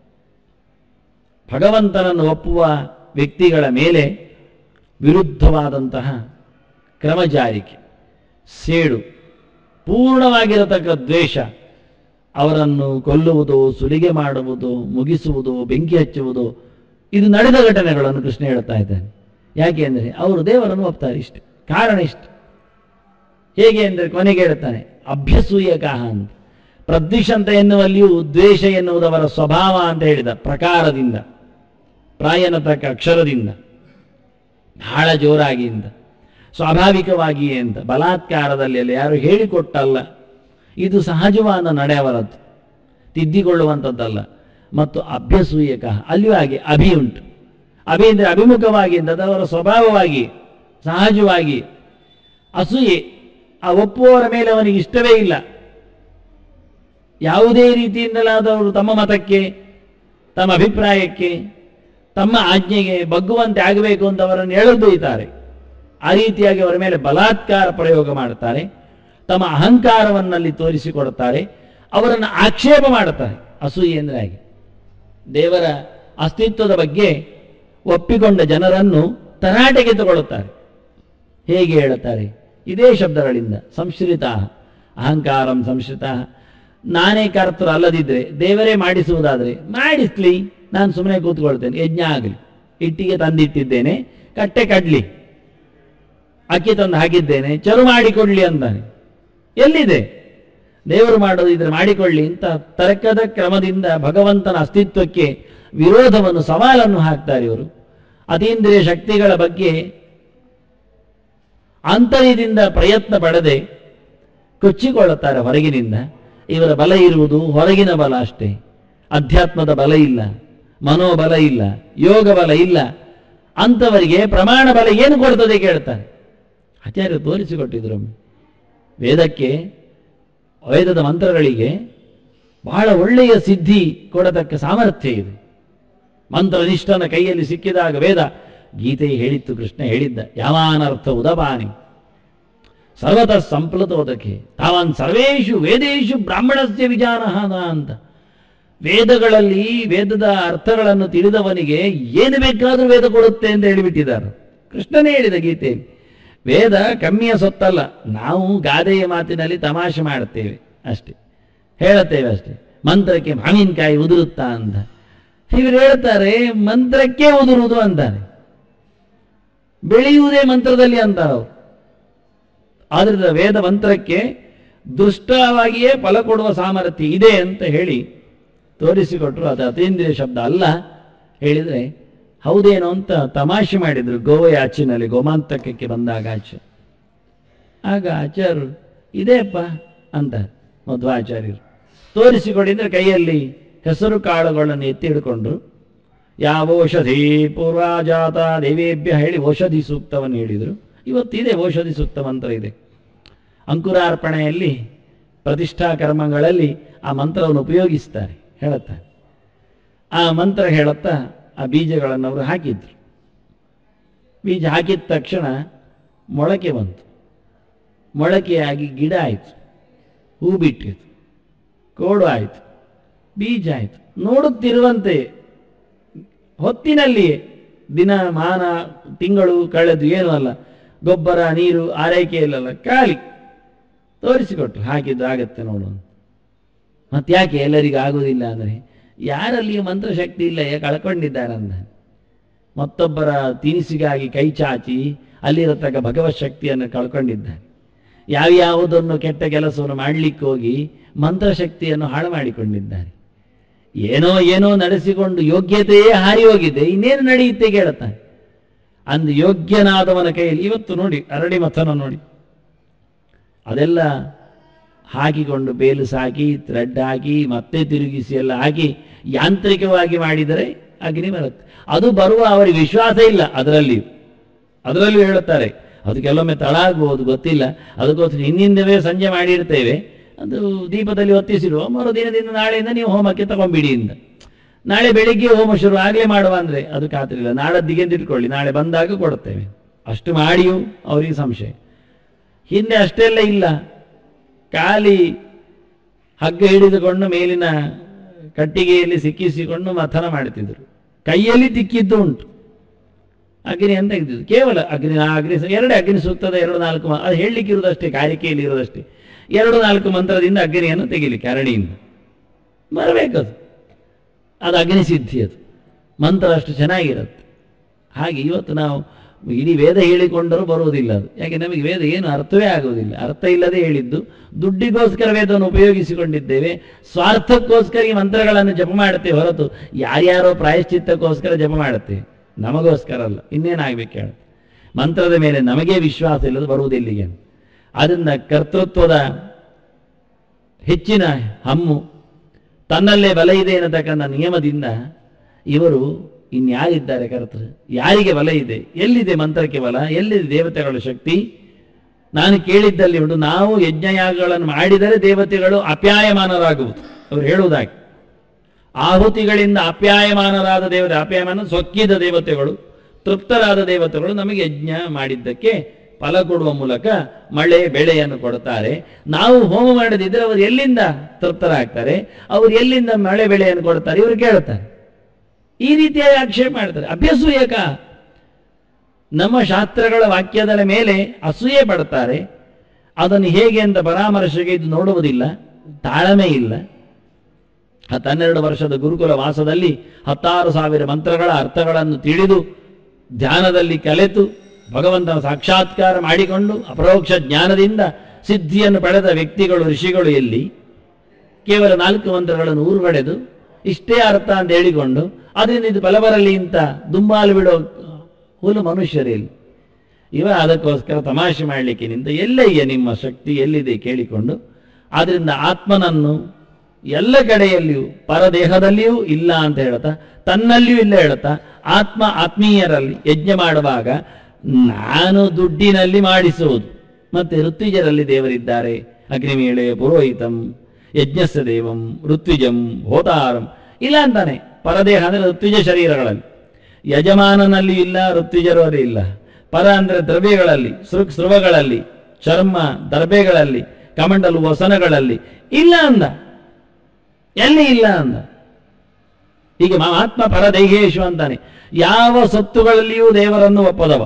ಭಗವಂತನನ್ನು ಒಪ್ಪುವ ವ್ಯಕ್ತಿಗಳ ಮೇಲೆ ವಿರುದ್ಧವಾದಂತಹ ಕ್ರಮಜಾರಿಕೆ, ಸೇಡು, ಪೂರ್ಣವಾಗಿರತಕ್ಕ ದ್ವೇಷ, ಅವರನ್ನು ಕೊಲ್ಲುವುದು, ಸುಲಿಗೆ ಮಾಡುವುದು, ಮುಗಿಸುವುದು, ಬೆಂಕಿ ಹಚ್ಚುವುದು, ಇದು ನಡೆದ ಘಟನೆಗಳನ್ನು ಕೃಷ್ಣ ಹೇಳ್ತಾ ಇದ್ದಾನೆ. ಯಾಕೆ ಅಂದರೆ ಅವರು ದೇವರನ್ನು ಒಪ್ತಾರೆ, ಇಷ್ಟ ಕಾರಣ ಇಷ್ಟ. ಹೇಗೆ ಅಂದರೆ ಕೊನೆಗೆ ಹೇಳ್ತಾನೆ ಅಭ್ಯಸೂಯಕಃ ಅಂತ. ಪ್ರದ್ವಿಷಂತ ಎನ್ನುವಲ್ಲಿಯೂ ದ್ವೇಷ ಎನ್ನುವುದವರ ಸ್ವಭಾವ ಅಂತ ಹೇಳಿದ ಪ್ರಕಾರದಿಂದ, ಪ್ರಾಯನತಕ್ಕ ಅಕ್ಷರದಿಂದ, ಬಹಳ ಜೋರಾಗಿ ಅಂತ, ಸ್ವಾಭಾವಿಕವಾಗಿಯೇ ಅಂತ, ಬಲಾತ್ಕಾರದಲ್ಲಿ ಅಲ್ಲ, ಯಾರು ಹೇಳಿಕೊಟ್ಟಲ್ಲ, ಇದು ಸಹಜವಾದ ನಡೆ ಅವರದ್ದು, ತಿದ್ದಿಕೊಳ್ಳುವಂಥದ್ದಲ್ಲ. ಮತ್ತು ಅಭ್ಯಸೂಯಕ, ಅಲ್ಲಿಯೂ ಹಾಗೆ ಅಭಿ ಉಂಟು. ಅಭಿ ಅಂದರೆ ಅಭಿಮುಖವಾಗಿ ಅಂತ, ಅವರ ಸ್ವಭಾವವಾಗಿ ಸಹಜವಾಗಿ ಅಸೂಯೆ, ಆ ಒಪ್ಪುವವರ ಮೇಲೆ ಅವನಿಗೆ ಇಷ್ಟವೇ ಇಲ್ಲ. ಯಾವುದೇ ರೀತಿಯಿಂದಲಾದವರು ತಮ್ಮ ಮತಕ್ಕೆ, ತಮ್ಮ ಅಭಿಪ್ರಾಯಕ್ಕೆ, ತಮ್ಮ ಆಜ್ಞೆಗೆ ಬಗ್ಗುವಂತೆ ಆಗಬೇಕು ಅಂತ ಅವರನ್ನು ಎಳೆದೊಯ್ತಾರೆ. ಆ ರೀತಿಯಾಗಿ ಅವರ ಮೇಲೆ ಬಲಾತ್ಕಾರ ಪ್ರಯೋಗ ಮಾಡ್ತಾರೆ, ತಮ್ಮ ಅಹಂಕಾರವನ್ನಲ್ಲಿ ತೋರಿಸಿಕೊಡ್ತಾರೆ, ಅವರನ್ನು ಆಕ್ಷೇಪ ಮಾಡುತ್ತಾರೆ. ಅಸೂಯೆ ಅಂದರೆ ಹಾಗೆ. ದೇವರ ಅಸ್ತಿತ್ವದ ಬಗ್ಗೆ ಒಪ್ಪಿಕೊಂಡ ಜನರನ್ನು ತರಾಟೆಗೆ ತಗೊಳ್ಳುತ್ತಾರೆ. ಹೇಗೆ ಹೇಳುತ್ತಾರೆ? ಇದೇ ಶಬ್ದಗಳಿಂದ. ಸಂಶ್ರಿತ ಅಹಂಕಾರಂ ಸಂಶ್ರಿತ. ನಾನೇ ಕರ್ತರು ಅಲ್ಲದಿದ್ದರೆ, ದೇವರೇ ಮಾಡಿಸುವುದಾದರೆ ಮಾಡಿಸ್ಲಿ, ನಾನು ಸುಮ್ಮನೆ ಕೂತ್ಕೊಳ್ತೇನೆ, ಯಜ್ಞ ಆಗಲಿ, ಇಟ್ಟಿಗೆ ತಂದಿಟ್ಟಿದ್ದೇನೆ, ಕಟ್ಟೆ ಕಡ್ಲಿ, ಅಕ್ಕಿ ತಂದು ಹಾಕಿದ್ದೇನೆ, ಚರು ಮಾಡಿಕೊಳ್ಳಿ ಅಂತಾನೆ. ಎಲ್ಲಿದೆ ದೇವರು ಮಾಡೋದು? ಇದ್ರೆ ಮಾಡಿಕೊಳ್ಳಿ ಅಂತ ತರ್ಕದ ಕ್ರಮದಿಂದ ಭಗವಂತನ ಅಸ್ತಿತ್ವಕ್ಕೆ ವಿರೋಧವನ್ನು, ಸವಾಲನ್ನು ಹಾಕ್ತಾರೆ ಇವರು. ಅತೀಂದ್ರಿಯ ಶಕ್ತಿಗಳ ಬಗ್ಗೆ ಆಂತರ್ಯದಿಂದ ಪ್ರಯತ್ನ ಪಡದೆ ಕೊಚ್ಚಿಕೊಳ್ಳುತ್ತಾರೆ ಹೊರಗಿನಿಂದ. ಇವರ ಬಲ ಇರುವುದು ಹೊರಗಿನ ಬಲ ಅಷ್ಟೇ, ಅಧ್ಯಾತ್ಮದ ಬಲ ಇಲ್ಲ, ಮನೋಬಲ ಇಲ್ಲ, ಯೋಗ ಬಲ ಇಲ್ಲ. ಅಂಥವರಿಗೆ ಪ್ರಮಾಣ ಬಲ ಏನು ಕೊಡ್ತದೆ ಕೇಳ್ತಾರೆ. ಆಚಾರ್ಯರು ತೋರಿಸಿಕೊಟ್ಟಿದ್ರು. ವೇದಕ್ಕೆ, ವೇದದ ಮಂತ್ರಗಳಿಗೆ ಬಹಳ ಒಳ್ಳೆಯ ಸಿದ್ಧಿ ಕೊಡತಕ್ಕ ಸಾಮರ್ಥ್ಯ ಇದೆ. ಮಂತ್ರನಿಷ್ಠನ ಕೈಯಲ್ಲಿ ಸಿಕ್ಕಿದಾಗ ವೇದ, ಗೀತೆ ಹೇಳಿತ್ತು, ಕೃಷ್ಣ ಹೇಳಿದ್ದ, ಯಾವಾನರ್ಥ ಉದಪಾನಿ ಸರ್ವತಃ ಸಂಪ್ಲತೋದಕ್ಕೆ ತಾವಾನ್ ಸರ್ವೇಷು ವೇದೇಶು ಬ್ರಾಹ್ಮಣಸ್ಯ ವಿಜಾನಹಾನ ಅಂತ. ವೇದಗಳಲ್ಲಿ ವೇದದ ಅರ್ಥಗಳನ್ನು ತಿಳಿದವನಿಗೆ ಏನು ಬೇಕಾದರೂ ವೇದ ಕೊಡುತ್ತೆ ಅಂತ ಹೇಳಿಬಿಟ್ಟಿದ್ದಾರೆ. ಕೃಷ್ಣನೇ ಹೇಳಿದ ಗೀತೆಯಲ್ಲಿ. ವೇದ ಕಮ್ಮಿಯ ಸೊತ್ತಲ್ಲ, ನಾವು ಗಾದೆಯ ಮಾತಿನಲ್ಲಿ ತಮಾಷೆ ಮಾಡುತ್ತೇವೆ ಅಷ್ಟೇ, ಹೇಳುತ್ತೇವೆ ಅಷ್ಟೇ. ಮಂತ್ರಕ್ಕೆ ಮಾವಿನಕಾಯಿ ಉದುರುತ್ತಾ ಅಂತ ಇವರು ಹೇಳ್ತಾರೆ, ಮಂತ್ರಕ್ಕೆ ಉದುರುವುದು ಅಂತಾರೆ, ಬೆಳೆಯುವುದೇ ಮಂತ್ರದಲ್ಲಿ ಅಂತಾರೆ ಅವರು. ಆದ್ರಿಂದ ವೇದ ಮಂತ್ರಕ್ಕೆ ದುಷ್ಟವಾಗಿಯೇ ಫಲ ಕೊಡುವ ಸಾಮರ್ಥ್ಯ ಇದೆ ಅಂತ ಹೇಳಿ ತೋರಿಸಿಕೊಟ್ರು. ಅದು ಅತೀಂದ್ರಿಯ ಶಬ್ದ ಅಲ್ಲ ಹೇಳಿದರೆ ಹೌದೇನೋ ಅಂತ ತಮಾಷೆ ಮಾಡಿದ್ರು. ಗೋವಯಾಚಿನಲ್ಲಿ ಗೋಮಾಂತಕಕ್ಕೆ ಬಂದಾಗ ಆಗ ಆಚಾರ್ಯರು ಇದೇಪ್ಪ ಅಂತ ಮಧ್ವಾಚಾರ್ಯರು ತೋರಿಸಿಕೊಡಿದ್ರೆ ಕೈಯಲ್ಲಿ ಹೆಸರು ಕಾಳುಗಳನ್ನು ಎತ್ತಿ ಹಿಡ್ಕೊಂಡ್ರು. ಯಾವೋಷಧಿ ಪೂರ್ವಾಜಾತ ದೇವೇಭ್ಯ ಹೇಳಿ ಔಷಧಿ ಸೂಕ್ತವನ್ನು ಹೇಳಿದರು. ಇವತ್ತಿದೆ ಔಷಧಿ ಸೂಕ್ತ ಮಂತ್ರ ಇದೆ. ಅಂಕುರಾರ್ಪಣೆಯಲ್ಲಿ, ಪ್ರತಿಷ್ಠಾ ಕರ್ಮಗಳಲ್ಲಿ ಆ ಮಂತ್ರವನ್ನು ಉಪಯೋಗಿಸ್ತಾರೆ, ಹೇಳುತ್ತಾರೆ. ಆ ಮಂತ್ರ ಹೇಳುತ್ತಾ ಆ ಬೀಜಗಳನ್ನು ಅವರು ಹಾಕಿದ್ರು. ಬೀಜ ಹಾಕಿದ ತಕ್ಷಣ ಮೊಳಕೆ ಬಂತು. ಮೊಳಕೆಯಾಗಿ ಗಿಡ ಆಯಿತು, ಹೂ ಬಿಟ್ಟಿತು, ಕೋಡು ಆಯಿತು, ಬೀಜ ಆಯಿತು. ನೋಡುತ್ತಿರುವಂತೆ ಹೊತ್ತಿನಲ್ಲಿಯೇ ದಿನ ಮಾನ ತಿಂಗಳು ಕಳೆದು ಏನೂ ಅಲ್ಲ, ಗೊಬ್ಬರ ನೀರು ಆರೈಕೆ ಇಲ್ಲಲ್ಲ, ಖಾಲಿ ತೋರಿಸಿಕೊಟ್ರು, ಹಾಕಿದ್ದು ಆಗತ್ತೆ ನೋಡು. ಮತ್ತೆ ಯಾಕೆ ಎಲ್ಲರಿಗೂ ಆಗುವುದಿಲ್ಲ ಅಂದರೆ ಯಾರಲ್ಲಿಯೂ ಮಂತ್ರಶಕ್ತಿ ಇಲ್ಲ, ಕಳ್ಕೊಂಡಿದ್ದಾರಂದ. ಮತ್ತೊಬ್ಬರ ತಿನಿಸಿಗಾಗಿ ಕೈ ಚಾಚಿ ಅಲ್ಲಿರತಕ್ಕ ಭಗವತ್ ಶಕ್ತಿಯನ್ನು ಕಳ್ಕೊಂಡಿದ್ದಾರೆ. ಯಾವ್ಯಾವುದನ್ನು ಕೆಟ್ಟ ಕೆಲಸವನ್ನು ಮಾಡಲಿಕ್ಕೆ ಹೋಗಿ ಮಂತ್ರಶಕ್ತಿಯನ್ನು ಹಾಳು ಮಾಡಿಕೊಂಡಿದ್ದಾರೆ. ಏನೋ ಏನೋ ನಡೆಸಿಕೊಂಡು ಯೋಗ್ಯತೆಯೇ ಹಾರಿ ಹೋಗಿದೆ, ಇನ್ನೇನು ನಡೆಯುತ್ತೆ ಕೇಳುತ್ತಾನೆ. ಅಂದು ಯೋಗ್ಯನಾದವನ ಕೈಯಲ್ಲಿ ಇವತ್ತು ನೋಡಿ ಅರಳಿ ಮಥನ ನೋಡಿ, ಅದೆಲ್ಲ ಹಾಕಿಕೊಂಡು ಬೇಲು ಸಾಕಿ ಥ್ರೆಡ್ ಹಾಕಿ ಮತ್ತೆ ತಿರುಗಿಸಿ ಎಲ್ಲ ಹಾಕಿ ಯಾಂತ್ರಿಕವಾಗಿ ಮಾಡಿದರೆ ಅಗ್ನಿ ಬರುತ್ತೆ. ಅದು ಬರುವ ಅವರಿಗೆ ವಿಶ್ವಾಸ ಇಲ್ಲ. ಅದರಲ್ಲಿಯೂ ಹೇಳುತ್ತಾರೆ, ಅದು ಕೆಲವೊಮ್ಮೆ ತಡ ಆಗ್ಬೋದು, ಗೊತ್ತಿಲ್ಲ. ಅದಕ್ಕೋಸ್ಕರ ಹಿಂದಿಂದವೇ ಸಂಜೆ ಮಾಡಿರ್ತೇವೆ, ಅದು ದೀಪದಲ್ಲಿ ಹೊತ್ತಿಸಿರುವ ಮರುದಿನದಿಂದ ನಾಳೆಯಿಂದ ನೀವು ಹೋಮಕ್ಕೆ ತಗೊಂಡ್ಬಿಡಿ ಇಂದ. ನಾಳೆ ಬೆಳಿಗ್ಗೆ ಹೋಮ ಶುರು ಆಗಲೇ ಮಾಡುವ ಅಂದರೆ ಅದು ಖಾತ್ರಿ ಇಲ್ಲ. ನಾಡದ್ದಿಗೆ ಇಟ್ಕೊಳ್ಳಿ, ನಾಳೆ ಬಂದಾಗ ಕೊಡುತ್ತೇವೆ. ಅಷ್ಟು ಮಾಡಿಯೂ ಅವರಿಗೆ ಸಂಶಯ. ಹಿಂದೆ ಅಷ್ಟೆಲ್ಲ ಇಲ್ಲ, ಖಾಲಿ ಹಗ್ಗ ಹಿಡಿದುಕೊಂಡು ಮೇಲಿನ ಕಟ್ಟಿಗೆಯಲ್ಲಿ ಸಿಕ್ಕಿಸಿಕೊಂಡು ಮಥನ ಮಾಡ್ತಿದ್ರು. ಕೈಯಲ್ಲಿ ತಿಕ್ಕಿದ್ದು ಉಂಟು, ಅಗ್ನಿಯನ್ನು ತೆಗೆದಿದ್ದು. ಕೇವಲ ಅಗ್ನಿ ಎರಡೇ ಅಗ್ನಿ ಸೂಕ್ತದ 2-4 ಅದು ಹೇಳಲಿಕ್ಕೆ ಇರುವುದಷ್ಟೇ, ಕಾರಿಕೆಯಲ್ಲಿ ಇರುವುದಷ್ಟೇ. 2-4 ಮಂತ್ರದಿಂದ ಅಗ್ನಿಯನ್ನು ತೆಗಿಲಿಕ್ಕೆ ಅರಣಿಯಿಂದ ಬರಬೇಕದು. ಅದು ಅಗ್ನಿ ಸಿದ್ಧಿ, ಅದು ಮಂತ್ರ ಅಷ್ಟು ಚೆನ್ನಾಗಿರುತ್ತೆ. ಹಾಗೆ ಇವತ್ತು ನಾವು ಇಡೀ ವೇದ ಹೇಳಿಕೊಂಡರೂ ಬರುವುದಿಲ್ಲ ಅದು. ಯಾಕೆ ನಮಗೆ ವೇದ ಏನು ಅರ್ಥವೇ ಆಗುವುದಿಲ್ಲ. ಅರ್ಥ ಇಲ್ಲದೆ ಹೇಳಿದ್ದು, ದುಡ್ಡಿಗೋಸ್ಕರ ವೇದವನ್ನು ಉಪಯೋಗಿಸಿಕೊಂಡಿದ್ದೇವೆ, ಸ್ವಾರ್ಥಕ್ಕೋಸ್ಕರ ಈ ಮಂತ್ರಗಳನ್ನು ಜಪ ಮಾಡುತ್ತೇವೆ ಹೊರತು ಯಾರ್ಯಾರೋ ಪ್ರಾಯಶ್ಚಿತ್ತಕ್ಕೋಸ್ಕರ ಜಪ ಮಾಡುತ್ತೇವೆ, ನಮಗೋಸ್ಕರ ಅಲ್ಲ. ಇನ್ನೇನಾಗಬೇಕು ಹೇಳ? ಮಂತ್ರದ ಮೇಲೆ ನಮಗೇ ವಿಶ್ವಾಸ ಇಲ್ಲದು ಬರುವುದಿಲ್ಲಿಗೆ. ಅದರಿಂದ ಕರ್ತೃತ್ವದ ಹೆಚ್ಚಿನ ಹಮ್ಮು, ತನ್ನಲ್ಲೇ ಬಲ ಇದೆ ಎನ್ನತಕ್ಕಂಥ ನಿಯಮದಿಂದ ಇವರು ಇನ್ಯಾರಿದ್ದಾರೆ ಕರ್ತೃ? ಯಾರಿಗೆ ಬಲ ಇದೆ? ಎಲ್ಲಿದೆ ಮಂತ್ರಕ್ಕೆ ಬಲ? ಎಲ್ಲಿದೆ ದೇವತೆಗಳ ಶಕ್ತಿ? ನಾನು ಕೇಳಿದ್ದಲ್ಲಿ ಉಂಟು, ನಾವು ಯಜ್ಞಯಾಗಗಳನ್ನು ಮಾಡಿದರೆ ದೇವತೆಗಳು ಅಪ್ಯಾಯಮಾನರಾಗುವುದು. ಅವರು ಹೇಳುವುದಾಗಿ, ಆಹುತಿಗಳಿಂದ ಅಪ್ಯಾಯಮಾನರಾದ ದೇವತೆ, ಅಪ್ಯಾಯಮಾನ ಸೊಕ್ಕಿದ ದೇವತೆಗಳು, ತೃಪ್ತರಾದ ದೇವತೆಗಳು ನಮಗೆ ಯಜ್ಞ ಮಾಡಿದ್ದಕ್ಕೆ ಫಲ ಕೊಡುವ ಮೂಲಕ ಮಳೆ ಬೆಳೆಯನ್ನು ಕೊಡುತ್ತಾರೆ. ನಾವು ಹೋಮ ಮಾಡದಿದ್ದರೆ ಅವರು ಎಲ್ಲಿಂದ ತೃಪ್ತರಾಗ್ತಾರೆ? ಅವರು ಎಲ್ಲಿಂದ ಮಳೆ ಬೆಳೆಯನ್ನು ಕೊಡ್ತಾರೆ? ಇವರು ಕೇಳುತ್ತಾರೆ. ಈ ರೀತಿಯಾಗಿ ಆಕ್ಷೇಪ ಮಾಡ್ತಾರೆ. ಅಭ್ಯಸೂಯಕ, ನಮ್ಮ ಶಾಸ್ತ್ರಗಳ ವಾಕ್ಯದ ಮೇಲೆ ಅಸೂಯೆ ಪಡ್ತಾರೆ. ಅದನ್ನು ಹೇಗೆ ಅಂತ ಪರಾಮರ್ಶೆಗೆ ಇದು ನೋಡುವುದಿಲ್ಲ, ತಾಳ್ಮೆ ಇಲ್ಲ. 12 ವರ್ಷದ ಗುರುಕುಲ ವಾಸದಲ್ಲಿ 16,000 ಮಂತ್ರಗಳ ಅರ್ಥಗಳನ್ನು ತಿಳಿದು ಧ್ಯಾನದಲ್ಲಿ ಕಲೆತು ಭಗವಂತನ ಸಾಕ್ಷಾತ್ಕಾರ ಮಾಡಿಕೊಂಡು ಅಪರೋಕ್ಷ ಜ್ಞಾನದಿಂದ ಸಿದ್ಧಿಯನ್ನು ಪಡೆದ ವ್ಯಕ್ತಿಗಳು, ಋಷಿಗಳು ಎಲ್ಲಿ? ಕೇವಲ 4 ಮಂತ್ರಗಳನ್ನು ಊರುಗಡೆದು ಇಷ್ಟೇ ಅರ್ಥ ಅಂತ ಹೇಳಿಕೊಂಡು ಅದರಿಂದ ಇದು ಫಲ ಬರಲಿ ಅಂತ ದುಂಬಾಲು ಬಿಡೋ ಹುಲು ಮನುಷ್ಯರಲ್ಲಿ. ಅದಕ್ಕೋಸ್ಕರ ತಮಾಷೆ ಮಾಡಲಿಕ್ಕೆ ನಿಂತ, ಎಲ್ಲಯ್ಯ ನಿಮ್ಮ ಶಕ್ತಿ ಎಲ್ಲಿದೆ ಕೇಳಿಕೊಂಡು, ಆದ್ದರಿಂದ ಆತ್ಮನನ್ನು ಎಲ್ಲ ಕಡೆಯಲ್ಲಿಯೂ ಪರದೇಹದಲ್ಲಿಯೂ ಇಲ್ಲ ಅಂತ ಹೇಳ್ತಾ, ತನ್ನಲ್ಲಿಯೂ ಇಲ್ಲ ಹೇಳ್ತಾ, ಆತ್ಮೀಯರಲ್ಲಿ ಯಜ್ಞ ಮಾಡುವಾಗ ನಾನು ದುಡ್ಡಿನಲ್ಲಿ ಮಾಡಿಸುವುದು. ಮತ್ತೆ ಋತ್ವಿಜರಲ್ಲಿ ದೇವರಿದ್ದಾರೆ. ಅಗ್ನಿಮೇಳೆ ಪುರೋಹಿತಂ ಯಜ್ಞಸ್ಯ ದೇವಂ ಋತ್ವಿಜಂ ಹೋತಾರಂ ಇಲ್ಲ ಅಂತಾನೆ. ಪರದೇಹ ಅಂದರೆ ಋತ್ವಿಜ ಶರೀರಗಳಲ್ಲಿ, ಯಜಮಾನನಲ್ಲಿ ಇಲ್ಲ, ಋತ್ವಿಜರು ಅದೇ ಇಲ್ಲ. ಪರ ಅಂದರೆ ದ್ರವ್ಯಗಳಲ್ಲಿ, ಸೃವಗಳಲ್ಲಿ, ಚರ್ಮ ದರ್ಬೆಗಳಲ್ಲಿ, ಕಮಂಡಲು ವಸನಗಳಲ್ಲಿ ಇಲ್ಲ ಅಂದ. ಎಲ್ಲಿ ಇಲ್ಲ ಅಂದ? ಹೀಗೆ ಆತ್ಮ ಪರದೇಹೇಶು ಅಂತಾನೆ. ಯಾವ ಸತ್ತುಗಳಲ್ಲಿಯೂ ದೇವರನ್ನು ಒಪ್ಪದವ.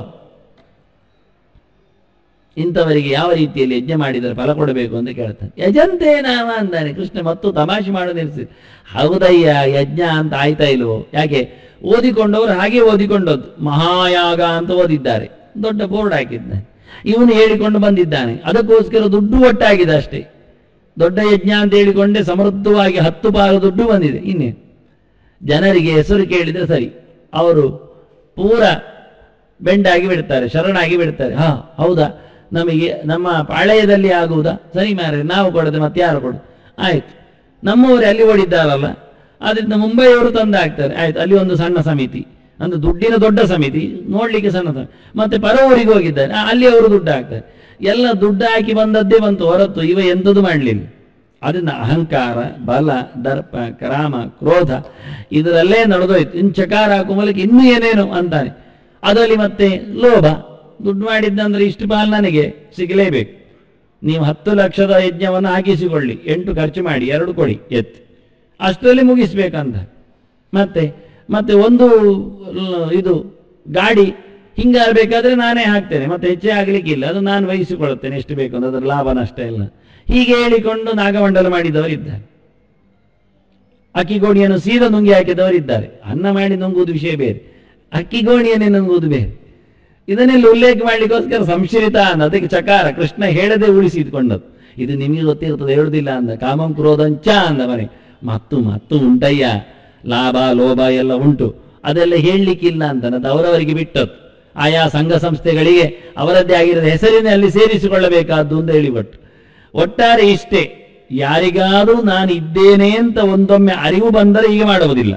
ಇಂಥವರಿಗೆ ಯಾವ ರೀತಿಯಲ್ಲಿ ಯಜ್ಞ ಮಾಡಿದರೆ ಫಲ ಕೊಡಬೇಕು ಅಂತ ಕೇಳ್ತಾನೆ. ಯಜಂತೆ ನಾಮ ಅಂತಾನೆ ಕೃಷ್ಣ. ಮತ್ತು ತಮಾಷೆ ಮಾಡೋ ನಿಲ್ಲಿಸಿ, ಹೌದಯ್ಯ ಯಜ್ಞ ಅಂತ ಆಯ್ತಾ ಇಲ್ವೋ? ಯಾಕೆ ಓದಿಕೊಂಡವರು ಹಾಗೆ ಓದಿಕೊಂಡದ್ದು, ಮಹಾಯಾಗ ಅಂತ ಓದಿದ್ದಾರೆ, ದೊಡ್ಡ ಬೋರ್ಡ್ ಹಾಕಿದ್ದಾನೆ. ಇವನು ಹೇಳಿಕೊಂಡು ಬಂದಿದ್ದಾನೆ, ಅದಕ್ಕೋಸ್ಕರ ದುಡ್ಡು ಒಟ್ಟಾಗಿದೆ ಅಷ್ಟೇ. ದೊಡ್ಡ ಯಜ್ಞ ಅಂತ ಹೇಳಿಕೊಂಡೆ ಸಮೃದ್ಧವಾಗಿ 10 ಪಾಲು ದುಡ್ಡು ಬಂದಿದೆ. ಇನ್ನೇ ಜನರಿಗೆ ಹೆಸರು ಕೇಳಿದರೆ ಸರಿ, ಅವರು ಪೂರ ಬೆಂಡಾಗಿ ಬಿಡ್ತಾರೆ, ಶರಣಾಗಿ ಬಿಡ್ತಾರೆ. ಹೌದಾ, ನಮಗೆ ನಮ್ಮ ಪಾಳ್ಯದಲ್ಲಿ ಆಗುವುದಾ? ಸರಿ ಮಾರೆ, ನಾವು ಕೊಡದೆ ಮತ್ತೆ ಯಾರು ಕೊಡು? ಆಯ್ತು, ನಮ್ಮವರೇ ಅಲ್ಲಿ ಓಡಿದ್ದಾರಲ್ಲ, ಅದರಿಂದ ಮುಂಬೈಯವರು ತಂದು ಹಾಕ್ತಾರೆ. ಆಯ್ತು, ಅಲ್ಲಿ ಒಂದು ಸಣ್ಣ ಸಮಿತಿ, ಅಂದ್ರೆ ದುಡ್ಡಿನ ದೊಡ್ಡ ಸಮಿತಿ, ನೋಡ್ಲಿಕ್ಕೆ ಸಣ್ಣ ಸಮಿತಿ. ಮತ್ತೆ ಪರವರಿಗೆ ಹೋಗಿದ್ದಾರೆ, ಅಲ್ಲಿ ಅವರು ದುಡ್ಡು ಹಾಕ್ತಾರೆ. ಎಲ್ಲ ದುಡ್ಡು ಹಾಕಿ ಬಂದದ್ದೇ ಬಂತು ಹೊರತು ಇವ ಎಂಥದ್ದು ಮಾಡಲಿಲ್ಲ. ಅದರಿಂದ ಅಹಂಕಾರ, ಬಲ, ದರ್ಪ, ಕಾಮ, ಕ್ರೋಧ ಇದರಲ್ಲೇ ನಡೆದೋಯ್ತು. ಇನ್ನು ಚಕಾರ ಹಾಕುವ ಮೂಲಕ ಇನ್ನೂ ಏನೇನು ಅಂತಾನೆ. ಅದರಲ್ಲಿ ಮತ್ತೆ ಲೋಭ, ದುಡ್ಡು ಮಾಡಿದ್ದಂದ್ರೆ ಇಷ್ಟು ಪಾಲು ನನಗೆ ಸಿಗಲೇಬೇಕು. ನೀವು 10 ಲಕ್ಷದ ಯಜ್ಞವನ್ನು ಹಾಕಿಸಿಕೊಳ್ಳಿ, 8 ಖರ್ಚು ಮಾಡಿ 2 ಕೊಡಿ ಎತ್ತಿ, ಅಷ್ಟರಲ್ಲಿ ಮುಗಿಸ್ಬೇಕಂತ. ಮತ್ತೆ ಒಂದು ಇದು ಗಾಡಿ ಹಿಂಗಾಗಬೇಕಾದ್ರೆ ನಾನೇ ಹಾಕ್ತೇನೆ, ಮತ್ತೆ ಹೆಚ್ಚೇ ಆಗ್ಲಿಕ್ಕಿಲ್ಲ, ಅದು ನಾನು ವಹಿಸಿಕೊಳ್ಳುತ್ತೇನೆ ಎಷ್ಟು ಬೇಕು ಅಂತ. ಅದರ ಲಾಭ ನಷ್ಟ ಇಲ್ಲ. ಹೀಗೆ ಹೇಳಿಕೊಂಡು ನಾಗಮಂಡಲ ಮಾಡಿದವರಿದ್ದಾರೆ, ಅಕ್ಕಿಗೋಣಿಯನ್ನು ಸೀದಾ ನುಂಗಿ ಹಾಕಿದವರಿದ್ದಾರೆ. ಅನ್ನ ಮಾಡಿ ನುಂಗುವುದು ವಿಷಯ ಬೇರೆ, ಅಕ್ಕಿಗೋಣಿಯನ್ನೇ ನುಂಗುವುದು ಬೇರೆ. ಇದನ್ನೆಲ್ಲ ಉಲ್ಲೇಖ ಮಾಡಲಿಕ್ಕೋಸ್ಕರ ಸಂಶ್ರಿತ ಅಂದ, ಅದಕ್ಕೆ ಚಕಾರ ಕೃಷ್ಣ ಹೇಳದೆ ಉಳಿಸಿದ್ಕೊಂಡದ್ದು. ಇದು ನಿಮಗೆ ಗೊತ್ತಿರ್ತದೆ, ಹೇಳುದಿಲ್ಲ ಅಂದ. ಕಾಮಂ ಕ್ರೋಧಂಚ ಅಂದ ಮನೆ ಮತ್ತು ಉಂಟಯ್ಯ, ಲಾಭ ಲೋಭ ಎಲ್ಲ ಉಂಟು, ಅದೆಲ್ಲ ಹೇಳಲಿಕ್ಕಿಲ್ಲ ಅಂತನದು ಅವರವರಿಗೆ ಬಿಟ್ಟದ್ದು. ಆಯಾ ಸಂಘ ಸಂಸ್ಥೆಗಳಿಗೆ ಅವರದ್ದೇ ಆಗಿರೋದು ಹೆಸರಿನಲ್ಲಿ ಸೇರಿಸಿಕೊಳ್ಳಬೇಕಾದ್ದು ಅಂತ ಹೇಳಿಬಿಟ್ಟು. ಒಟ್ಟಾರೆ ಇಷ್ಟೇ, ಯಾರಿಗಾದರೂ ನಾನು ಇದ್ದೇನೆ ಅಂತ ಒಂದೊಮ್ಮೆ ಅರಿವು ಬಂದರೆ ಹೀಗೆ ಮಾಡುವುದಿಲ್ಲ.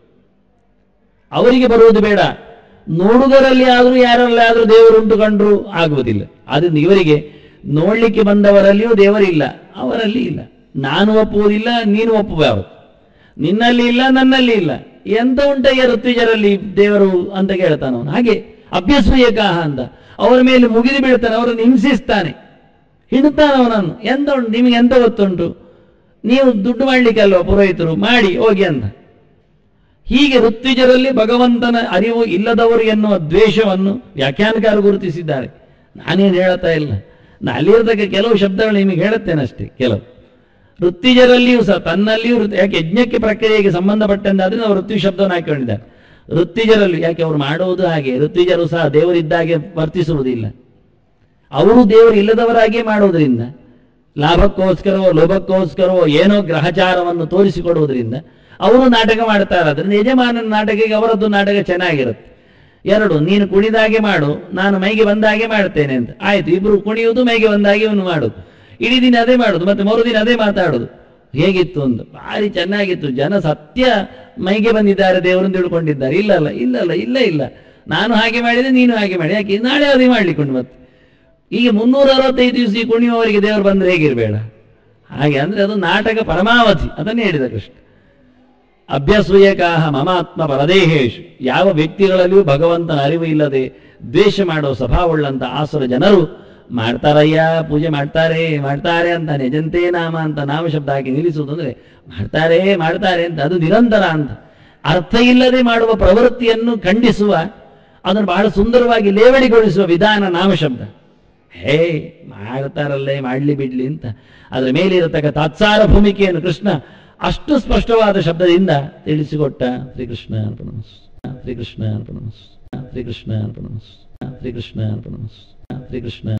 ಅವರಿಗೆ ಬರುವುದು ಬೇಡ, ನೋಡುಗರಲ್ಲಿ ಆದರೂ ಯಾರಲ್ಲಿ ಆದರೂ ದೇವರುಂಟು ಕಂಡ್ರು ಆಗುವುದಿಲ್ಲ. ಅದರಿಂದ ಇವರಿಗೆ ನೋಡ್ಲಿಕ್ಕೆ ಬಂದವರಲ್ಲಿಯೂ ದೇವರಿಲ್ಲ, ಅವರಲ್ಲಿ ಇಲ್ಲ. ನಾನು ಒಪ್ಪುವುದಿಲ್ಲ, ನೀನು ಒಪ್ಪಬಾರದು. ನಿನ್ನಲ್ಲಿ ಇಲ್ಲ, ನನ್ನಲ್ಲಿ ಇಲ್ಲ. ಎಂತ ಉಂಟಯ್ಯ ಋತ್ವಿಜರಲ್ಲಿ ದೇವರು ಅಂತ ಕೇಳ್ತಾನವನು. ಹಾಗೆ ಅಭ್ಯಸೂಯಕಾಹ ಅಂತ ಅವರ ಮೇಲೆ ಮುಗಿದು ಬೀಳ್ತಾನೆ, ಅವರನ್ನು ಹಿಂಸಿಸ್ತಾನೆ, ಹಿಡ್ತಾನವನನ್ನು. ಎಂತ ಉಂಟು ನಿಮಗೆ, ಎಂತ ಗೊತ್ತುಂಟು, ನೀವು ದುಡ್ಡು ಮಾಡಲಿಕ್ಕೆ ಅಲ್ವಾ ಪುರೋಹಿತರು, ಮಾಡಿ ಹೋಗಿ ಅಂತ. ಹೀಗೆ ಋತ್ವಿಜರಲ್ಲಿ ಭಗವಂತನ ಅರಿವು ಇಲ್ಲದವರು ಎನ್ನುವ ದ್ವೇಷವನ್ನು ವ್ಯಾಖ್ಯಾನಕಾರರು ಗುರುತಿಸಿದ್ದಾರೆ. ನಾನೇನು ಹೇಳ್ತಾ ಇಲ್ಲ, ಅಲ್ಲಿರತಕ್ಕ ಕೆಲವು ಶಬ್ದಗಳು ನಿಮಗೆ ಹೇಳುತ್ತೇನೆ ಅಷ್ಟೇ. ಕೆಲವು ಋತ್ವಿಜರಲ್ಲಿಯೂ ಸಹ ತನ್ನಲ್ಲಿಯೂ ಯಾಕೆ ಯಜ್ಞಕ್ಕೆ ಪ್ರಕ್ರಿಯೆಗೆ ಸಂಬಂಧಪಟ್ಟಂತಾದ್ರೆ ನಾವು ಋತ್ವಿ ಶಬ್ದವನ್ನು ಹಾಕಿಕೊಂಡಿದ್ದಾರೆ. ಋತ್ವಿಜರಲ್ಲಿ ಯಾಕೆ ಅವರು ಮಾಡುವುದು ಹಾಗೆ, ಋತ್ವಿಜರು ಸಹ ದೇವರಿದ್ದಾಗೆ ವರ್ತಿಸುವುದಿಲ್ಲ. ಅವರು ದೇವರು ಇಲ್ಲದವರಾಗಿಯೇ ಮಾಡುವುದರಿಂದ, ಲಾಭಕ್ಕೋಸ್ಕರವೋ ಲೋಭಕ್ಕೋಸ್ಕರವೋ ಏನೋ ಗ್ರಹಚಾರವನ್ನು ತೋರಿಸಿಕೊಡುವುದರಿಂದ ಅವರು ನಾಟಕ ಮಾಡ್ತಾರೆ. ಅದರಿಂದ ಯಜಮಾನನ ನಾಟಕಕ್ಕೆ ಅವರದ್ದು ನಾಟಕ ಚೆನ್ನಾಗಿರುತ್ತೆ. ಎರಡು, ನೀನು ಕುಣಿದಾಗೆ ಮಾಡು, ನಾನು ಮೈಗೆ ಬಂದಾಗೆ ಮಾಡ್ತೇನೆ ಅಂತ. ಆಯ್ತು, ಇಬ್ರು ಕುಣಿಯುವುದು, ಮೈಗೆ ಬಂದಾಗೆ ಇವನು ಮಾಡುದು, ಇಡೀ ದಿನ ಅದೇ ಮಾಡುದು, ಮತ್ತೆ ಮರುದಿನ ಅದೇ ಮಾತಾಡುದು. ಹೇಗಿತ್ತು ಅಂತ ಭಾರಿ ಚೆನ್ನಾಗಿತ್ತು. ಜನ ಸತ್ಯ ಮೈಗೆ ಬಂದಿದ್ದಾರೆ, ದೇವರನ್ನು ತಿಳ್ಕೊಂಡಿದ್ದಾರೆ. ಇಲ್ಲ, ನಾನು ಹಾಗೆ ಮಾಡಿದೆ, ನೀನು ಹಾಗೆ ಮಾಡಿ, ಯಾಕೆ ನಾಳೆ ಅದೇ ಮಾಡ್ಲಿಕ್ಕೊಂಡು ಮತ್ತೆ ಈಗ 365 ದಿವಸ ಈ ಕುಣಿಯುವವರಿಗೆ ದೇವರು ಬಂದ್ರೆ ಹೇಗಿರಬೇಡ. ಹಾಗೆ ಅಂದ್ರೆ ಅದು ನಾಟಕ ಪರಮಾವಧಿ. ಅದನ್ನೇ ಹೇಳಿದ ಕೃಷ್ಣ. ಅಭ್ಯಸೂಯಕಾಹ ಮಮಾತ್ಮ ಪರದೇಹೇಶು. ಯಾವ ವ್ಯಕ್ತಿಗಳಲ್ಲಿಯೂ ಭಗವಂತನ ಅರಿವು ಇಲ್ಲದೆ ದ್ವೇಷ ಮಾಡೋ ಸ್ವಭಾವವುಳ್ಳಂತ ಆಸುರ ಜನರು ಮಾಡ್ತಾರಯ್ಯ, ಪೂಜೆ ಮಾಡ್ತಾರೆ ಅಂತ ನಿಜಂತೇ ನಾಮ ಅಂತ ನಾಮ ಶಬ್ದ ಹಾಕಿ ನಿಲ್ಲಿಸುವುದು ಅಂದ್ರೆ ಮಾಡ್ತಾರೆ ಅಂತ, ಅದು ನಿರಂತರ ಅಂತ. ಅರ್ಥ ಇಲ್ಲದೆ ಮಾಡುವ ಪ್ರವೃತ್ತಿಯನ್ನು ಖಂಡಿಸುವ, ಅದನ್ನು ಬಹಳ ಸುಂದರವಾಗಿ ಲೇವಡಿಗೊಳಿಸುವ ವಿಧಾನ ನಾಮಶಬ್ದ. ಮಾಡ್ತಾರಲ್ಲೇ, ಮಾಡ್ಲಿ ಬಿಡ್ಲಿ ಅಂತ ಅದರ ಮೇಲೆ ಇರತಕ್ಕ ತಾತ್ಸಾರ ಭೂಮಿಕೆಯನ್ನು ಕೃಷ್ಣ ಅಷ್ಟು ಸ್ಪಷ್ಟವಾದ ಶಬ್ದದಿಂದ ತಿಳಿಸಿಕೊಟ್ಟ. ಶ್ರೀಕೃಷ್ಣ ಅರ್ಪಣಮಸ್ತು, ಶ್ರೀಕೃಷ್ಣ ಅರ್ಪಣಮಸ್ತು, ಶ್ರೀಕೃಷ್ಣ ಅರ್ಪಣಮಸ್ತು, ಶ್ರೀಕೃಷ್ಣ ಅರ್ಪಣಮಸ್ತು, ಶ್ರೀಕೃಷ್ಣ.